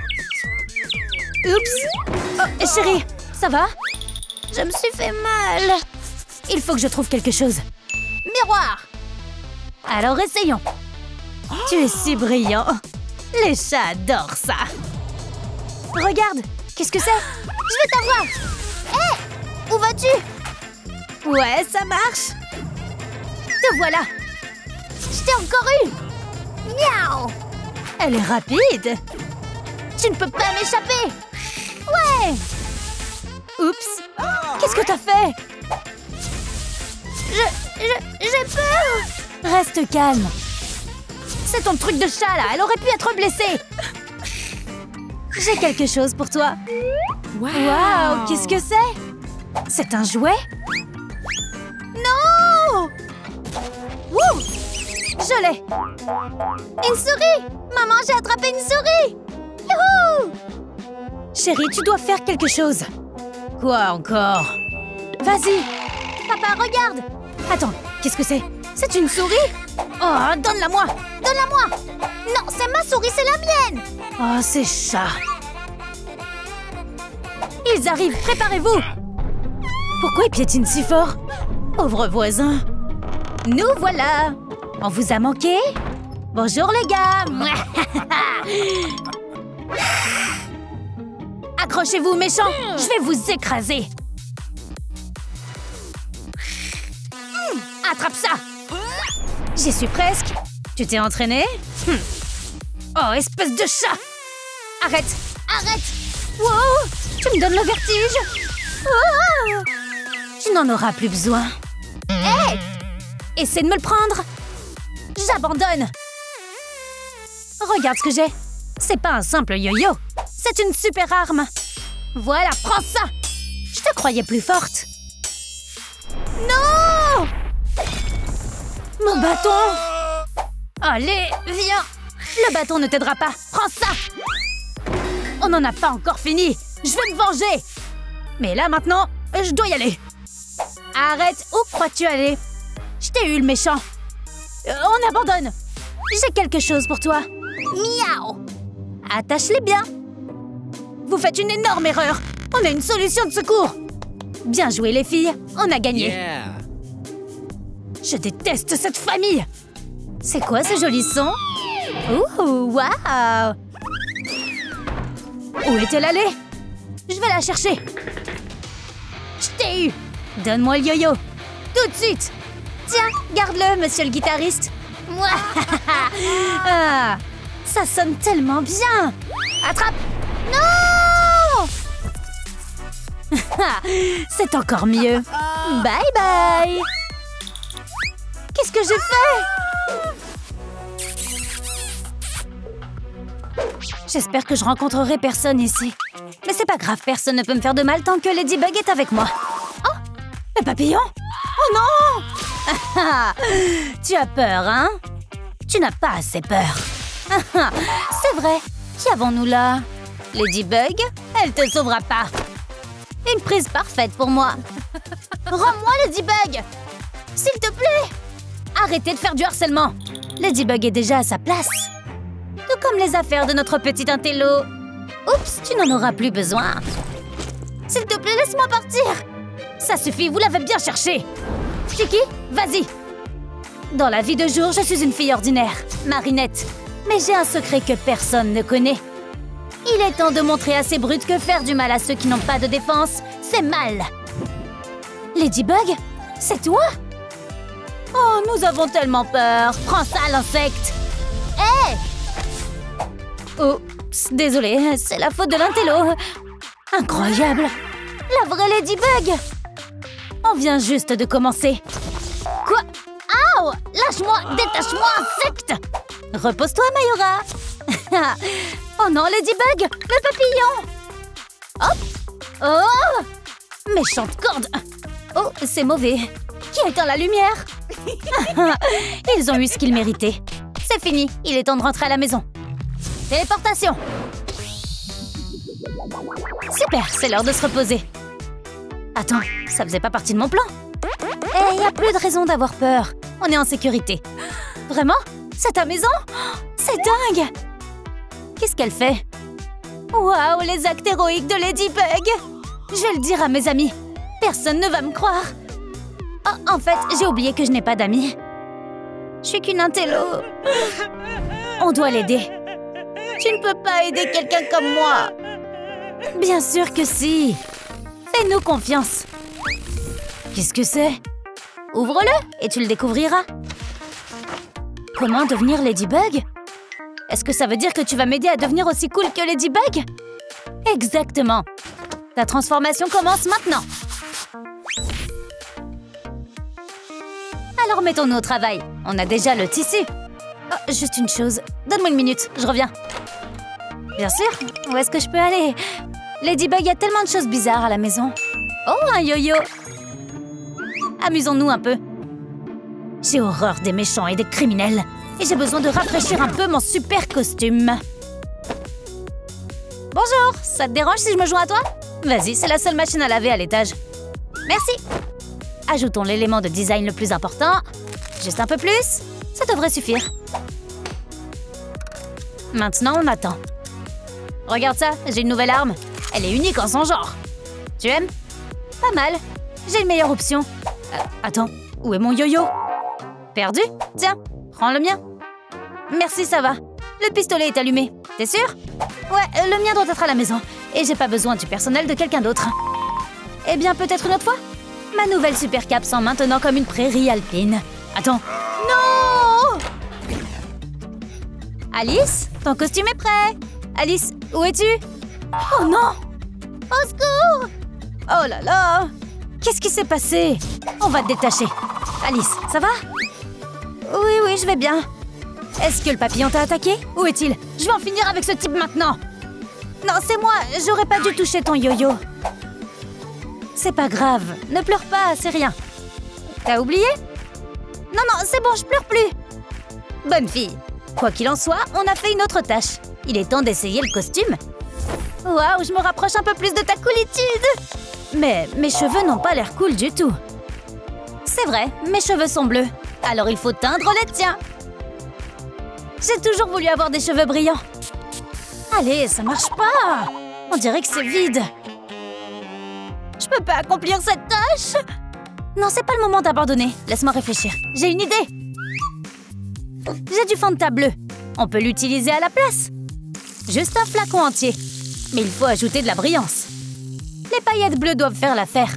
S1: Oups! Oh, chérie, ça va? Je me suis fait mal. Il faut que je trouve quelque chose. Miroir! Alors essayons. Tu es si brillant. Les chats adorent ça. Regarde, qu'est-ce que c'est? Je vais t'avoir. Hé! Où vas-tu? Ouais, ça marche. Te voilà. Je t'ai encore eu. Miaou! Elle est rapide. Tu ne peux pas m'échapper. Ouais! Oups! Qu'est-ce que t'as fait? Je... je... j'ai peur. Reste calme. C'est ton truc de chat, là. Elle aurait pu être blessée. J'ai quelque chose pour toi. Waouh! Wow, qu'est-ce que c'est? C'est un jouet? Non! Wouh! Je l'ai. Une souris! Maman, j'ai attrapé une souris! Youhou! Chérie, tu dois faire quelque chose. Quoi encore? Vas-y! Papa, regarde! Attends, qu'est-ce que c'est? C'est une souris? Oh, donne-la-moi! Donne-la-moi! Non, c'est ma souris, c'est la mienne! Oh, ces chats! Ils arrivent, préparez-vous! Pourquoi ils piétinent si fort? Pauvre voisin! Nous voilà! On vous a manqué? Bonjour les gars! Accrochez-vous, méchants! Je vais vous écraser! Attrape ça! J'y suis presque. Tu t'es entraîné? Hm. Oh, espèce de chat! Arrête! Arrête! Wow! Tu me donnes le vertige! Oh! Tu n'en auras plus besoin. Hé! Hey! Essaie de me le prendre! J'abandonne! Regarde ce que j'ai! C'est pas un simple yo-yo! C'est une super arme! Voilà, prends ça! Je te croyais plus forte! Non! Mon bâton! Allez, viens! Le bâton ne t'aidera pas! Prends ça! On n'en a pas encore fini! Je vais me venger! Mais là, maintenant, je dois y aller! Arrête! Où crois-tu aller? Je t'ai eu, le méchant. Euh, on abandonne. J'ai quelque chose pour toi. Miaou. Attache-les bien. Vous faites une énorme erreur. On a une solution de secours. Bien joué, les filles. On a gagné.
S2: Yeah.
S1: Je déteste cette famille. C'est quoi ce joli son? Ouh, waouh. Où est-elle allée? Je vais la chercher. Je t'ai eu. Donne-moi le yo-yo. Tout de suite. Tiens, garde-le, monsieur le guitariste. Ah, ça sonne tellement bien. Attrape. Non. C'est encore mieux. Bye bye. Qu'est-ce que j'ai fait? J'espère que je rencontrerai personne ici. Mais c'est pas grave, personne ne peut me faire de mal tant que Ladybug est avec moi. Oh, le papillon? Oh non. Tu as peur, hein? Tu n'as pas assez peur. C'est vrai. Qui avons-nous là? Ladybug? Elle te sauvera pas. Une prise parfaite pour moi. Rends-moi Ladybug! S'il te plaît! Arrêtez de faire du harcèlement. Ladybug est déjà à sa place. Tout comme les affaires de notre petit intello. Oups, tu n'en auras plus besoin. S'il te plaît, laisse-moi partir. Ça suffit, vous l'avez bien cherché. Chicky, vas-y. Dans la vie de jour, je suis une fille ordinaire, Marinette. Mais j'ai un secret que personne ne connaît. Il est temps de montrer à ces brutes que faire du mal à ceux qui n'ont pas de défense, c'est mal. Ladybug, c'est toi? Oh, nous avons tellement peur. Prends ça, l'insecte. Hé! Hey! Oups, désolée, c'est la faute de l'intello. Incroyable. La vraie Ladybug. On vient juste de commencer. Quoi? Aouh! Lâche-moi! Détache-moi, insecte! Repose-toi, Mayura. Oh non, Ladybug! Le papillon! Hop! Oh! Méchante corde! Oh, c'est mauvais. Qui a éteint la lumière? Ils ont eu ce qu'ils méritaient. C'est fini, il est temps de rentrer à la maison. Téléportation! Super, c'est l'heure de se reposer. Attends, ça faisait pas partie de mon plan. Eh, y a plus de raison d'avoir peur. On est en sécurité. Vraiment? C'est ta maison? C'est dingue! Qu'est-ce qu'elle fait? Waouh, les actes héroïques de Ladybug! Je vais le dire à mes amis. Personne ne va me croire. Oh, en fait, j'ai oublié que je n'ai pas d'amis. Je suis qu'une intello. On doit l'aider. Tu ne peux pas aider quelqu'un comme moi. Bien sûr que si. Fais-nous confiance. Qu'est-ce que c'est? Ouvre-le et tu le découvriras. Comment devenir Ladybug? Est-ce que ça veut dire que tu vas m'aider à devenir aussi cool que Ladybug? Exactement. Ta transformation commence maintenant. Alors mettons-nous au travail. On a déjà le tissu. Oh, juste une chose. Donne-moi une minute, je reviens. Bien sûr. Où est-ce que je peux aller? Ladybug a tellement de choses bizarres à la maison. Oh, un yo-yo. Amusons-nous un peu. J'ai horreur des méchants et des criminels. Et j'ai besoin de rafraîchir un peu mon super costume. Bonjour, ça te dérange si je me joins à toi? Vas-y, c'est la seule machine à laver à l'étage. Merci. Ajoutons l'élément de design le plus important. Juste un peu plus. Ça devrait suffire. Maintenant, on attend. Regarde ça, j'ai une nouvelle arme. Elle est unique en son genre. Tu aimes? Pas mal. J'ai une meilleure option. Euh, attends, où est mon yo-yo? Perdu? Tiens, prends le mien. Merci, ça va. Le pistolet est allumé. T'es sûr? Ouais, le mien doit être à la maison. Et j'ai pas besoin du personnel de quelqu'un d'autre. Eh bien, peut-être une autre fois? Ma nouvelle super cape sent maintenant comme une prairie alpine. Attends. Non! Alice, ton costume est prêt. Alice, où es-tu? Oh non! Au secours! Oh là là! Qu'est-ce qui s'est passé? On va te détacher. Alice, ça va? Oui, oui, je vais bien. Est-ce que le papillon t'a attaqué? Où est-il? Je vais en finir avec ce type maintenant. Non, c'est moi. J'aurais pas dû toucher ton yo-yo. C'est pas grave. Ne pleure pas, c'est rien. T'as oublié? Non, non, c'est bon, je pleure plus. Bonne fille. Quoi qu'il en soit, on a fait une autre tâche. Il est temps d'essayer le costume. Waouh, je me rapproche un peu plus de ta coolitude. Mais mes cheveux n'ont pas l'air cool du tout. C'est vrai, mes cheveux sont bleus. Alors il faut teindre les tiens. J'ai toujours voulu avoir des cheveux brillants. Allez, ça marche pas. On dirait que c'est vide. Je peux pas accomplir cette tâche. Non, c'est pas le moment d'abandonner. Laisse-moi réfléchir. J'ai une idée. J'ai du fond de teint bleu. On peut l'utiliser à la place. Juste un flacon entier. Mais il faut ajouter de la brillance. Les paillettes bleues doivent faire l'affaire.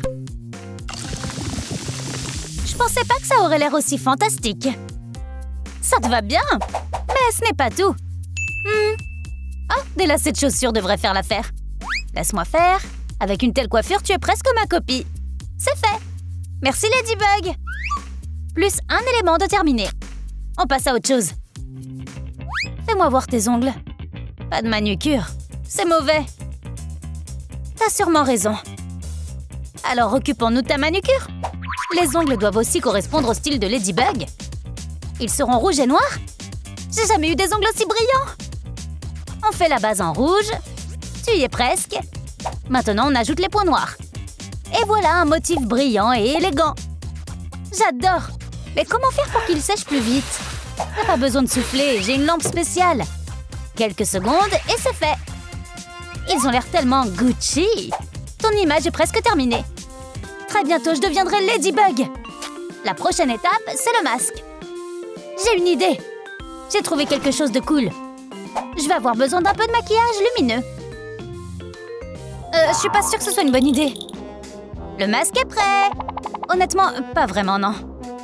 S1: Je pensais pas que ça aurait l'air aussi fantastique. Ça te va bien, mais ce n'est pas tout. Hmm. Ah, des lacets de chaussures devraient faire l'affaire. Laisse-moi faire. Avec une telle coiffure, tu es presque ma copie. C'est fait. Merci Ladybug. Plus un élément de terminé. On passe à autre chose. Fais-moi voir tes ongles. Pas de manucure. C'est mauvais. T'as sûrement raison. Alors occupons-nous de ta manucure. Les ongles doivent aussi correspondre au style de Ladybug. Ils seront rouges et noirs. J'ai jamais eu des ongles aussi brillants. On fait la base en rouge. Tu y es presque. Maintenant, on ajoute les points noirs. Et voilà un motif brillant et élégant. J'adore. Mais comment faire pour qu'il sèche plus vite? T'as pas besoin de souffler, j'ai une lampe spéciale. Quelques secondes et c'est fait. Ils ont l'air tellement Gucci. Ton image est presque terminée. Très bientôt, je deviendrai Ladybug. La prochaine étape, c'est le masque. J'ai une idée. J'ai trouvé quelque chose de cool. Je vais avoir besoin d'un peu de maquillage lumineux. Euh, je suis pas sûre que ce soit une bonne idée. Le masque est prêt. Honnêtement, pas vraiment, non.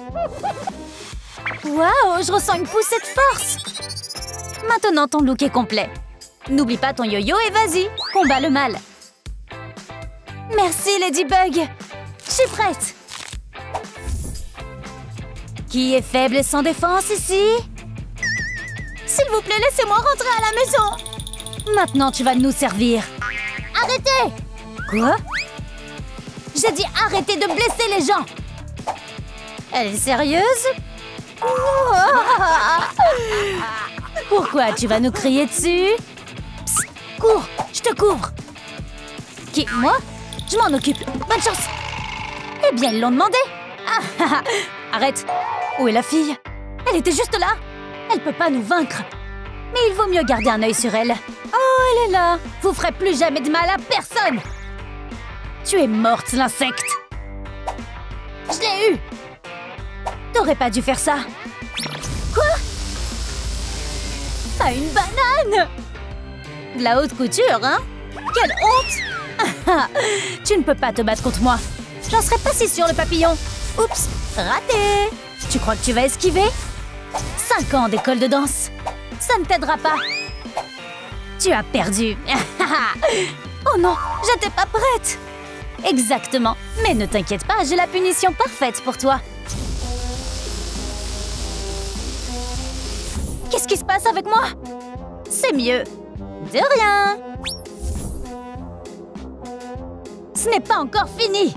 S1: Waouh, je ressens une poussée de force. Maintenant, ton look est complet. N'oublie pas ton yo-yo et vas-y, combat le mal. Merci, Ladybug. Je suis prête. Qui est faible et sans défense ici? S'il vous plaît, laissez-moi rentrer à la maison. Maintenant, tu vas nous servir. Arrêtez! Quoi? J'ai dit arrêtez de blesser les gens. Elle est sérieuse? Pourquoi tu vas nous crier dessus? Psst, cours, je te couvre. Qui, moi? Je m'en occupe. Bonne chance. Eh bien, ils l'ont demandé. Ah, arrête. Où est la fille? Elle était juste là. Elle peut pas nous vaincre. Mais il vaut mieux garder un œil sur elle. Oh, elle est là. Vous ferez plus jamais de mal à personne. Tu es morte, l'insecte. Je l'ai eu. T'aurais pas dû faire ça. Quoi? Pas une banane? De la haute couture, hein? Quelle honte. Tu ne peux pas te battre contre moi. J'en serais pas si sûre, le papillon. Oups, raté. Tu crois que tu vas esquiver? Cinq ans d'école de danse. Ça ne t'aidera pas. Tu as perdu. Oh non, j'étais pas prête. Exactement. Mais ne t'inquiète pas, j'ai la punition parfaite pour toi. Qu'est-ce qui se passe avec moi? C'est mieux. De rien. Ce n'est pas encore fini.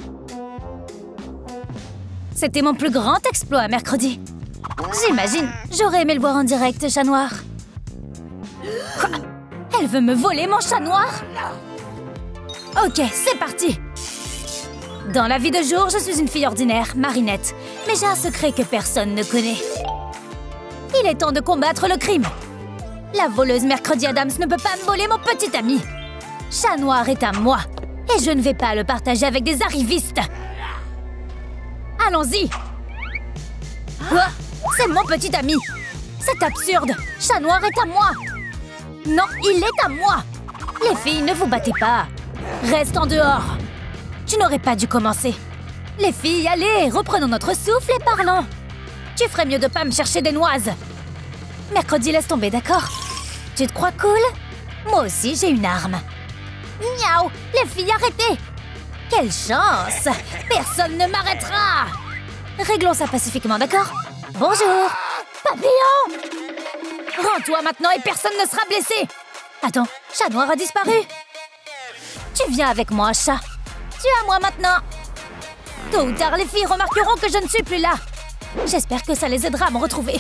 S1: C'était mon plus grand exploit mercredi. J'imagine. J'aurais aimé le voir en direct, chat noir. Quoi? Elle veut me voler mon chat noir? Ok, c'est parti. Dans la vie de jour, je suis une fille ordinaire, Marinette. Mais j'ai un secret que personne ne connaît. Il est temps de combattre le crime. La voleuse Mercredi Adams ne peut pas me voler mon petit ami. Chat noir est à moi. Et je ne vais pas le partager avec des arrivistes. Allons-y. Quoi? C'est mon petit ami. C'est absurde. Chat noir est à moi. Non, il est à moi. Les filles, ne vous battez pas. Reste en dehors. Tu n'aurais pas dû commencer. Les filles, allez, reprenons notre souffle et parlons. Tu ferais mieux de pas me chercher des noises. Mercredi, laisse tomber, d'accord? Tu te crois cool? Moi aussi, j'ai une arme. Miaou! Les filles, arrêtez! Quelle chance! Personne ne m'arrêtera! Réglons ça pacifiquement, d'accord? Bonjour! Papillon! Rends-toi maintenant et personne ne sera blessé! Attends, chat noir a disparu! Tu viens avec moi, chat! Tu es à moi maintenant! Tôt ou tard, les filles remarqueront que je ne suis plus là! J'espère que ça les aidera à me retrouver.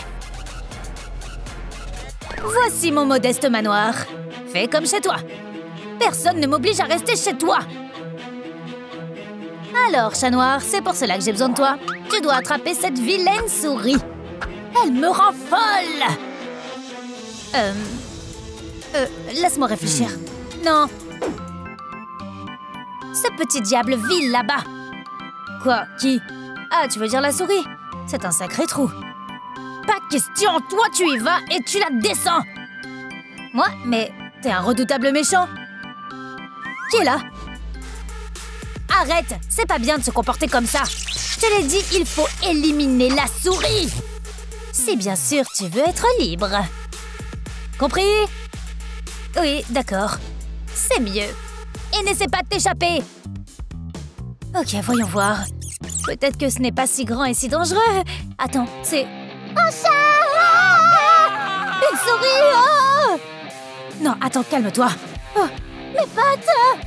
S1: Voici mon modeste manoir. Fais comme chez toi. Personne ne m'oblige à rester chez toi. Alors, chat noir, c'est pour cela que j'ai besoin de toi. Tu dois attraper cette vilaine souris. Elle me rend folle. Euh... Euh, laisse-moi réfléchir. Non. Ce petit diable vile là-bas. Quoi? Qui? Ah, tu veux dire la souris? C'est un sacré trou. Pas question, toi tu y vas et tu la descends. Moi? Mais t'es un redoutable méchant. Qui est là? Arrête, c'est pas bien de se comporter comme ça. Je te l'ai dit, il faut éliminer la souris. Si bien sûr tu veux être libre. Compris? Oui, d'accord. C'est mieux. Et n'essaie pas de t'échapper. Ok, voyons voir. Peut-être que ce n'est pas si grand et si dangereux. Attends, c'est... Un chat! Ah! Une souris! Oh! Non, attends, calme-toi. Oh, mes pattes!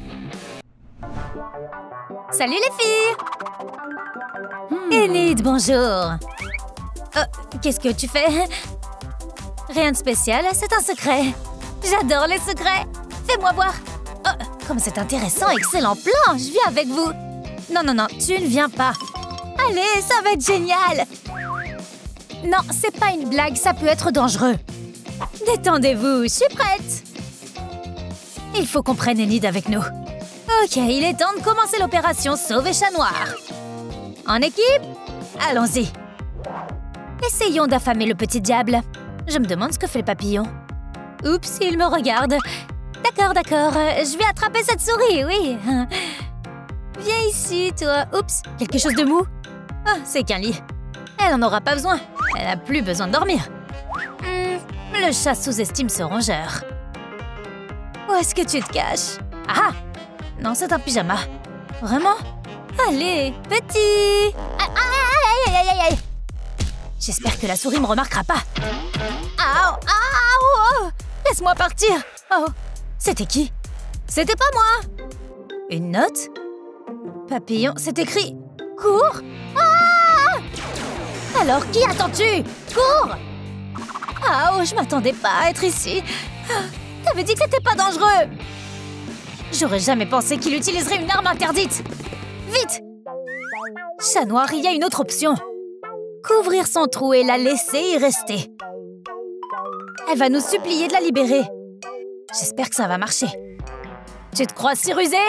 S1: Salut les filles! Hmm. Enid, bonjour. Oh, qu'est-ce que tu fais? Rien de spécial, c'est un secret. J'adore les secrets. Fais-moi voir. Oh, comme c'est intéressant, excellent plan. Je viens avec vous. Non, non, non, tu ne viens pas. Allez, ça va être génial. Non, c'est pas une blague, ça peut être dangereux. Détendez-vous, je suis prête. Il faut qu'on prenne Enid avec nous. Ok, il est temps de commencer l'opération Sauver Chat Noir. En équipe? Allons-y. Essayons d'affamer le petit diable. Je me demande ce que fait le papillon. Oups, il me regarde. D'accord, d'accord, je vais attraper cette souris, oui. Viens ici, toi. Oups, quelque chose de mou? Ah, c'est qu'un lit. Elle n'en aura pas besoin. Elle n'a plus besoin de dormir. Hmm, le chat sous-estime ce rongeur. Où est-ce que tu te caches? Ah! Non, c'est un pyjama. Vraiment? Allez, petit! Aïe, aïe, aïe, aïe, aïe! J'espère que la souris me remarquera pas. Aouh! Aouh! Oh, laisse-moi partir! Oh! C'était qui? C'était pas moi! Une note? Papillon, c'est écrit... Cours! Ah! Alors, qui attends-tu? Cours! Ah, oh, je m'attendais pas à être ici. T'avais dit que c'était pas dangereux. J'aurais jamais pensé qu'il utiliserait une arme interdite. Vite! Chat Noir, il y a une autre option. Couvrir son trou et la laisser y rester. Elle va nous supplier de la libérer. J'espère que ça va marcher. Tu te crois si rusé?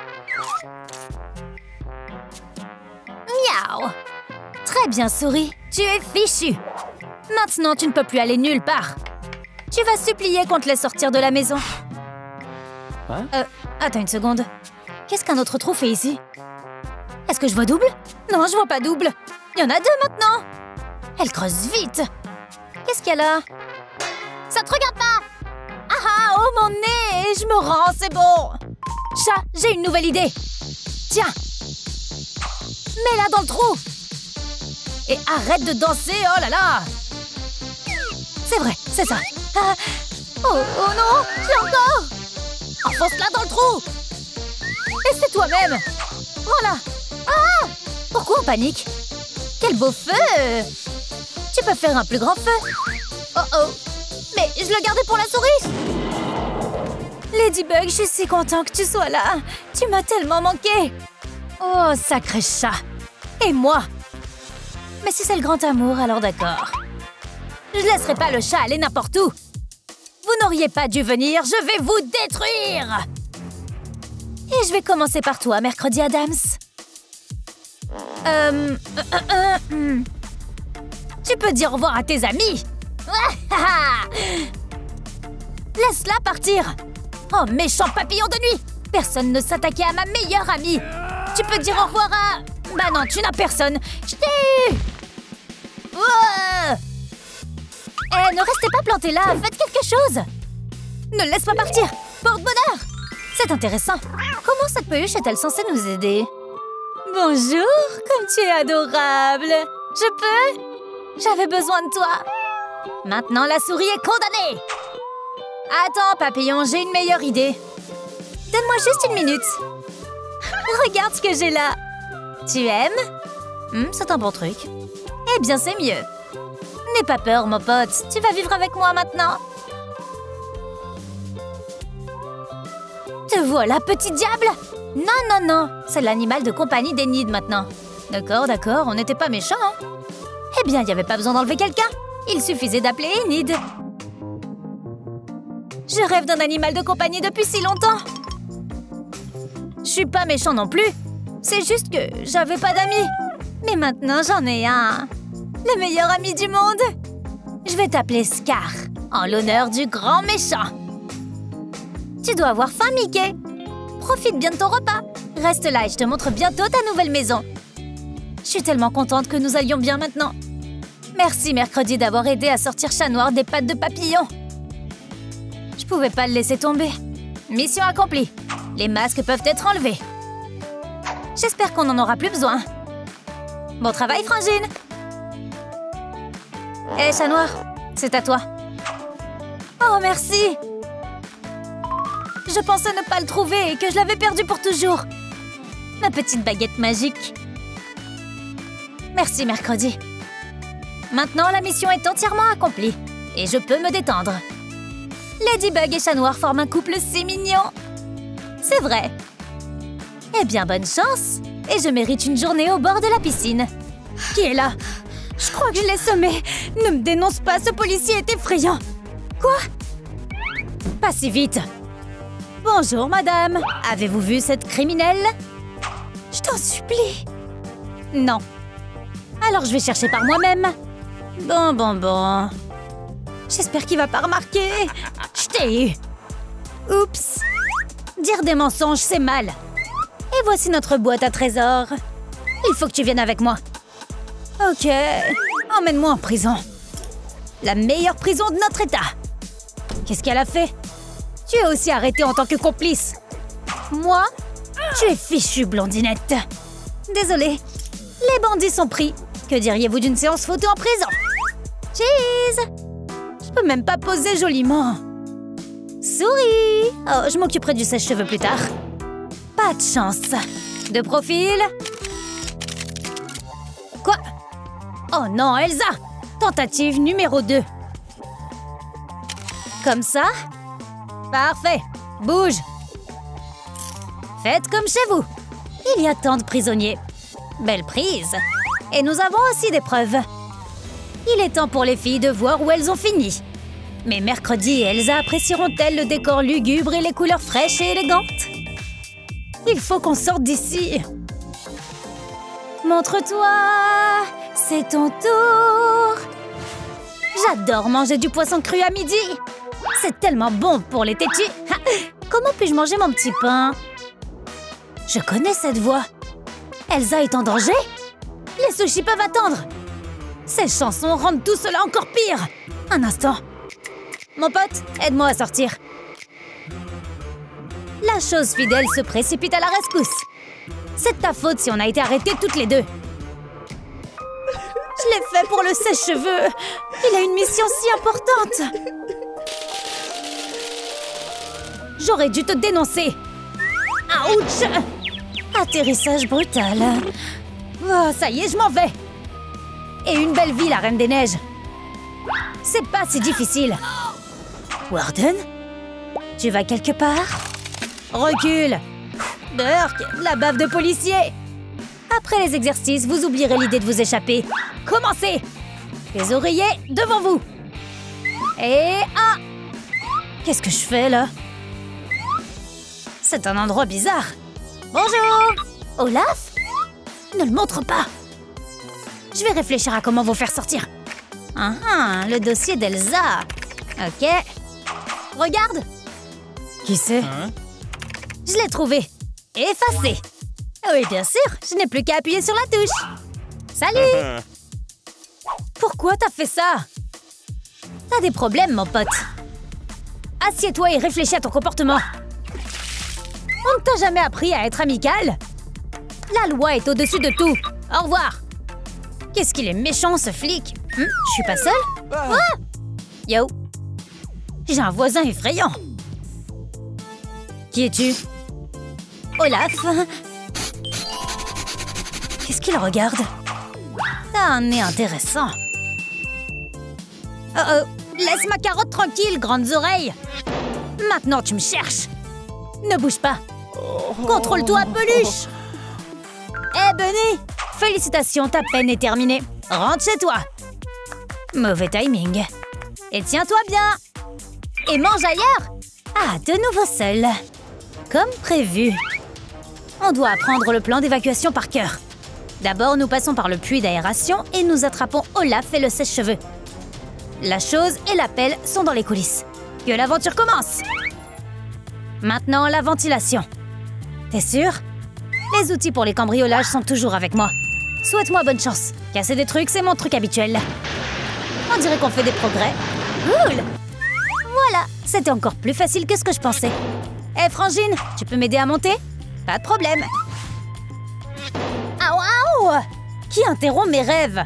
S1: Miaou! Très bien, souris. Tu es fichu. Maintenant, tu ne peux plus aller nulle part. Tu vas supplier qu'on te laisse sortir de la maison. Hein? Euh, attends une seconde. Qu'est-ce qu'un autre trou fait ici? Est-ce que je vois double? Non, je vois pas double. Il y en a deux maintenant. Elle creuse vite. Qu'est-ce qu'il y a là? Ça te regarde pas! Ah ah, oh mon nez! Je me rends, c'est bon! Chat, j'ai une nouvelle idée. Tiens! Mets-la dans le trou! Et arrête de danser, oh là là! C'est vrai, c'est ça. Ah. Oh, oh non, j'ai encore! Enfonce-la dans le trou! Et c'est toi-même! Voilà! Ah! Pourquoi on panique? Quel beau feu! Tu peux faire un plus grand feu! Oh oh! Mais je le gardais pour la souris! Ladybug, je suis si content que tu sois là! Tu m'as tellement manqué! Oh, sacré chat! Et moi? Mais si c'est le grand amour, alors d'accord. Je laisserai pas le chat aller n'importe où! Vous n'auriez pas dû venir, je vais vous détruire! Et je vais commencer par toi, Mercredi Adams. Euh... euh, euh, euh tu peux dire au revoir à tes amis? Laisse-la partir! Oh, méchant papillon de nuit! Personne ne s'attaquait à ma meilleure amie! Tu peux dire au revoir à... Bah non, tu n'as personne! Je t'ai... Oh eh, ne restez pas plantés là! Faites quelque chose! Ne laisse pas partir! Porte-bonheur! C'est intéressant! Comment cette peluche est-elle censée nous aider? Bonjour! Comme tu es adorable! Je peux? J'avais besoin de toi! Maintenant, la souris est condamnée! Attends, papillon, j'ai une meilleure idée. Donne-moi juste une minute. Regarde ce que j'ai là. Tu aimes? hmm, C'est un bon truc. Eh bien, c'est mieux. N'aie pas peur, mon pote. Tu vas vivre avec moi maintenant. Te voilà, petit diable! Non, non, non, c'est l'animal de compagnie d'Enid maintenant. D'accord, d'accord, on n'était pas méchants, hein. Eh bien, il n'y avait pas besoin d'enlever quelqu'un. Il suffisait d'appeler Enid. Je rêve d'un animal de compagnie depuis si longtemps. Je suis pas méchant non plus. C'est juste que j'avais pas d'amis. Mais maintenant, j'en ai un. Le meilleur ami du monde. Je vais t'appeler Scar, en l'honneur du grand méchant. Tu dois avoir faim, Mickey. Profite bien de ton repas. Reste là et je te montre bientôt ta nouvelle maison. Je suis tellement contente que nous allions bien maintenant. Merci, Mercredi, d'avoir aidé à sortir Chat Noir des pattes de papillon. Je pouvais pas le laisser tomber. Mission accomplie. Les masques peuvent être enlevés. J'espère qu'on n'en aura plus besoin. Bon travail, Frangine. Hé, hey, Chat Noir, c'est à toi. Oh, merci. Je pensais ne pas le trouver et que je l'avais perdu pour toujours. Ma petite baguette magique. Merci, Mercredi. Maintenant, la mission est entièrement accomplie. Et je peux me détendre. Ladybug et Chat Noir forment un couple si mignon. C'est vrai. Eh bien, bonne chance. Et je mérite une journée au bord de la piscine. Qui est là? Je crois que je l'ai sommé. Ne me dénonce pas, ce policier est effrayant. Quoi? Pas si vite. Bonjour, madame. Avez-vous vu cette criminelle? Je t'en supplie. Non. Alors je vais chercher par moi-même. Bon, bon, bon. J'espère qu'il va pas remarquer. Je t'ai eu. Oups. Dire des mensonges, c'est mal. Et voici notre boîte à trésors. Il faut que tu viennes avec moi. Ok. Emmène-moi en prison. La meilleure prison de notre état. Qu'est-ce qu'elle a fait? Tu es aussi arrêtée en tant que complice. Moi? Tu es fichue, blondinette. Désolée. Les bandits sont pris. Que diriez-vous d'une séance photo en prison? Cheese! Je peux même pas poser joliment. Souris! Oh, je m'occuperai du sèche-cheveux plus tard. Pas de chance. De profil. Quoi? Oh non, Elsa! Tentative numéro deux. Comme ça? Parfait. Bouge. Faites comme chez vous. Il y a tant de prisonniers. Belle prise. Et nous avons aussi des preuves. Il est temps pour les filles de voir où elles ont fini. Mais Mercredi et Elsa apprécieront-elles le décor lugubre et les couleurs fraîches et élégantes? Il faut qu'on sorte d'ici. Montre-toi. C'est ton tour. J'adore manger du poisson cru à midi. C'est tellement bon pour les tétis. Comment puis-je manger mon petit pain? Je connais cette voix. Elsa est en danger? Les sushis peuvent attendre. Ces chansons rendent tout cela encore pire. Un instant. Mon pote, aide-moi à sortir. La chose fidèle se précipite à la rescousse. C'est de ta faute si on a été arrêtés toutes les deux. Je l'ai fait pour le sèche-cheveux. Il a une mission si importante. J'aurais dû te dénoncer. Ouch! Atterrissage brutal. Oh, ça y est, je m'en vais. Et une belle vie, la Reine des Neiges. C'est pas si difficile. Warden? Tu vas quelque part? Recule. Burk, la bave de policier. Après les exercices, vous oublierez l'idée de vous échapper. Commencez! Les oreillers devant vous. Et un. Qu'est-ce que je fais, là? C'est un endroit bizarre. Bonjour! Olaf? Ne le montre pas. Je vais réfléchir à comment vous faire sortir. Ah ah, le dossier d'Elsa. Ok. Regarde. Qui c'est? Hein? Je l'ai trouvé. Effacé. Oui, bien sûr. Je n'ai plus qu'à appuyer sur la touche. Salut! Pourquoi t'as fait ça? T'as des problèmes, mon pote. Assieds-toi et réfléchis à ton comportement. On ne t'a jamais appris à être amical? La loi est au-dessus de tout. Au revoir. Qu'est-ce qu'il est méchant, ce flic. Hum, je suis pas seule? Ah! Yo. J'ai un voisin effrayant. Qui es-tu? Olaf. Qu'est-ce qu'il regarde? T'as un nez intéressant. Oh oh. Laisse ma carotte tranquille, grandes oreilles. Maintenant, tu me cherches. Ne bouge pas. Contrôle-toi, peluche! Eh, Bunny! Félicitations, ta peine est terminée. Rentre chez toi. Mauvais timing. Et tiens-toi bien. Et mange ailleurs. Ah, de nouveau seul. Comme prévu. On doit apprendre le plan d'évacuation par cœur. D'abord, nous passons par le puits d'aération et nous attrapons Olaf et le sèche-cheveux. La chose et la pelle sont dans les coulisses. Que l'aventure commence! Maintenant, la ventilation. T'es sûr? Les outils pour les cambriolages sont toujours avec moi. Souhaite-moi bonne chance. Casser des trucs, c'est mon truc habituel. On dirait qu'on fait des progrès. Cool! Voilà, c'était encore plus facile que ce que je pensais. Hé, hey, Frangine, tu peux m'aider à monter? Pas de problème. Ah, waouh! Qui interrompt mes rêves?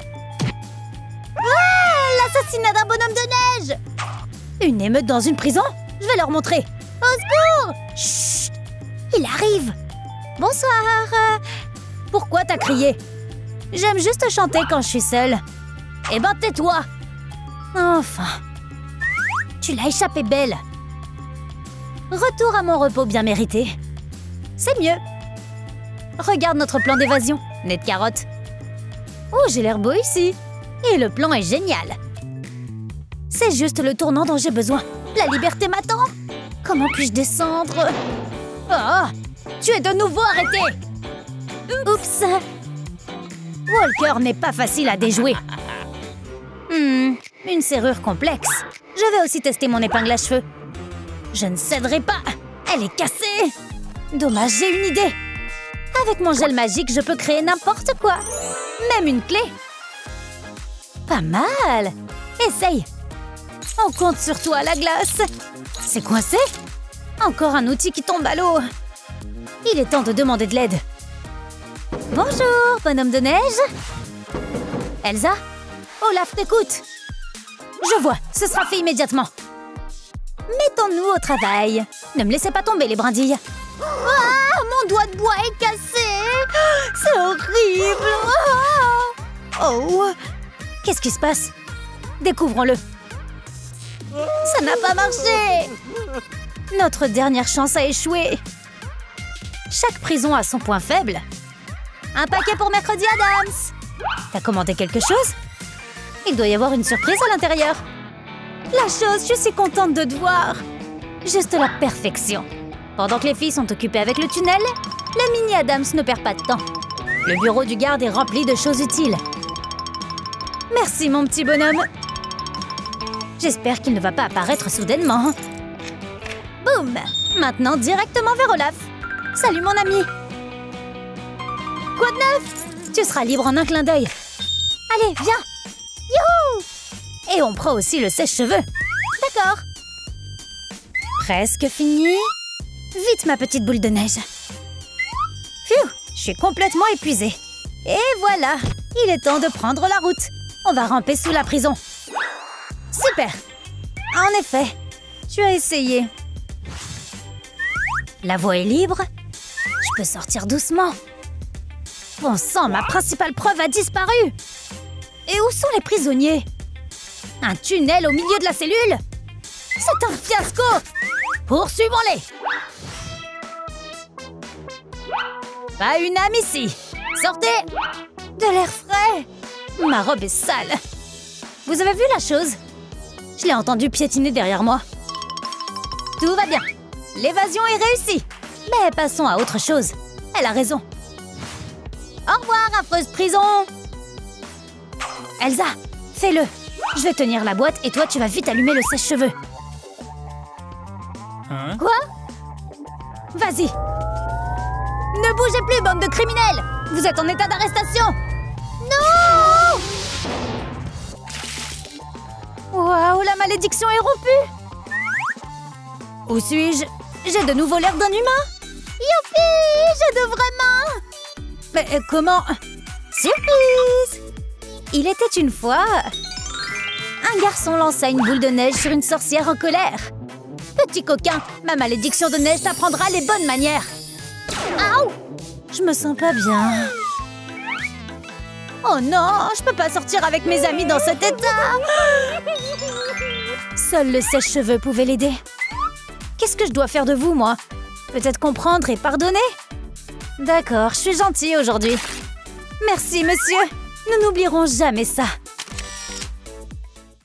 S1: Ah, l'assassinat d'un bonhomme de neige! Une émeute dans une prison? Je vais leur montrer. Au secours! Chut! Il arrive! Bonsoir! Pourquoi t'as crié? J'aime juste chanter quand je suis seule. Eh ben, tais-toi! Enfin! Tu l'as échappé belle! Retour à mon repos bien mérité. C'est mieux. Regarde notre plan d'évasion, nez de carotte. Oh, j'ai l'air beau ici. Et le plan est génial. C'est juste le tournant dont j'ai besoin. La liberté m'attend. Comment puis-je descendre? Oh, tu es de nouveau arrêté. Oups. Walker n'est pas facile à déjouer. Hmm, une serrure complexe. Je vais aussi tester mon épingle à cheveux. Je ne céderai pas. Elle est cassée. Dommage, j'ai une idée. Avec mon gel magique, je peux créer n'importe quoi. Même une clé. Pas mal. Essaye. On compte sur toi, la glace. C'est coincé? Encore un outil qui tombe à l'eau. Il est temps de demander de l'aide. Bonjour, bonhomme de neige. Elsa? Olaf t'écoute. Je vois, ce sera fait immédiatement. Mettons-nous au travail. Ne me laissez pas tomber, les brindilles. Ah, mon doigt de bois est cassé. C'est horrible. Oh, qu'est-ce qui se passe? Découvrons-le. Ça n'a pas marché. Notre dernière chance a échoué. Chaque prison a son point faible. Un paquet pour mercredi, Adams. T'as commandé quelque chose? Il doit y avoir une surprise à l'intérieur. La chose, je suis contente de te voir. Juste la perfection. Pendant que les filles sont occupées avec le tunnel, la mini Adams ne perd pas de temps. Le bureau du garde est rempli de choses utiles. Merci, mon petit bonhomme. J'espère qu'il ne va pas apparaître soudainement. Boum! Maintenant, directement vers Olaf. Salut, mon ami. Quoi de neuf? Tu seras libre en un clin d'œil. Allez, viens. Youhou! Et on prend aussi le sèche-cheveux. D'accord. Presque fini. Vite, ma petite boule de neige. Phew, je suis complètement épuisée. Et voilà, il est temps de prendre la route. On va ramper sous la prison. Super. En effet, tu as essayé. La voie est libre. Je peux sortir doucement. Bon sang, ma principale preuve a disparu. Et où sont les prisonniers? Un tunnel au milieu de la cellule? C'est un fiasco. Poursuivons-les. Pas une âme ici. Sortez. De l'air frais. Ma robe est sale. Vous avez vu la chose? Je l'ai entendu piétiner derrière moi. Tout va bien. L'évasion est réussie. Mais passons à autre chose. Elle a raison. Au revoir, affreuse prison. Elsa, fais-le. Je vais tenir la boîte et toi, tu vas vite allumer le sèche-cheveux. Hein? Quoi? Vas-y. Ne bougez plus, bande de criminels. Vous êtes en état d'arrestation. Non! Waouh, la malédiction est rompue. Où suis-je? J'ai de nouveau l'air d'un humain. Youpi! J'ai de vraies mains. Mais euh, comment? Surprise! Il était une fois... Un garçon lança une boule de neige sur une sorcière en colère. Petit coquin, ma malédiction de neige t'apprendra les bonnes manières. Aouh! Je me sens pas bien. Oh non, je peux pas sortir avec mes amis dans cet état. Seul le sèche-cheveux pouvait l'aider. Qu'est-ce que je dois faire de vous, moi? Peut-être comprendre et pardonner? D'accord, je suis gentille aujourd'hui. Merci, monsieur. Nous n'oublierons jamais ça.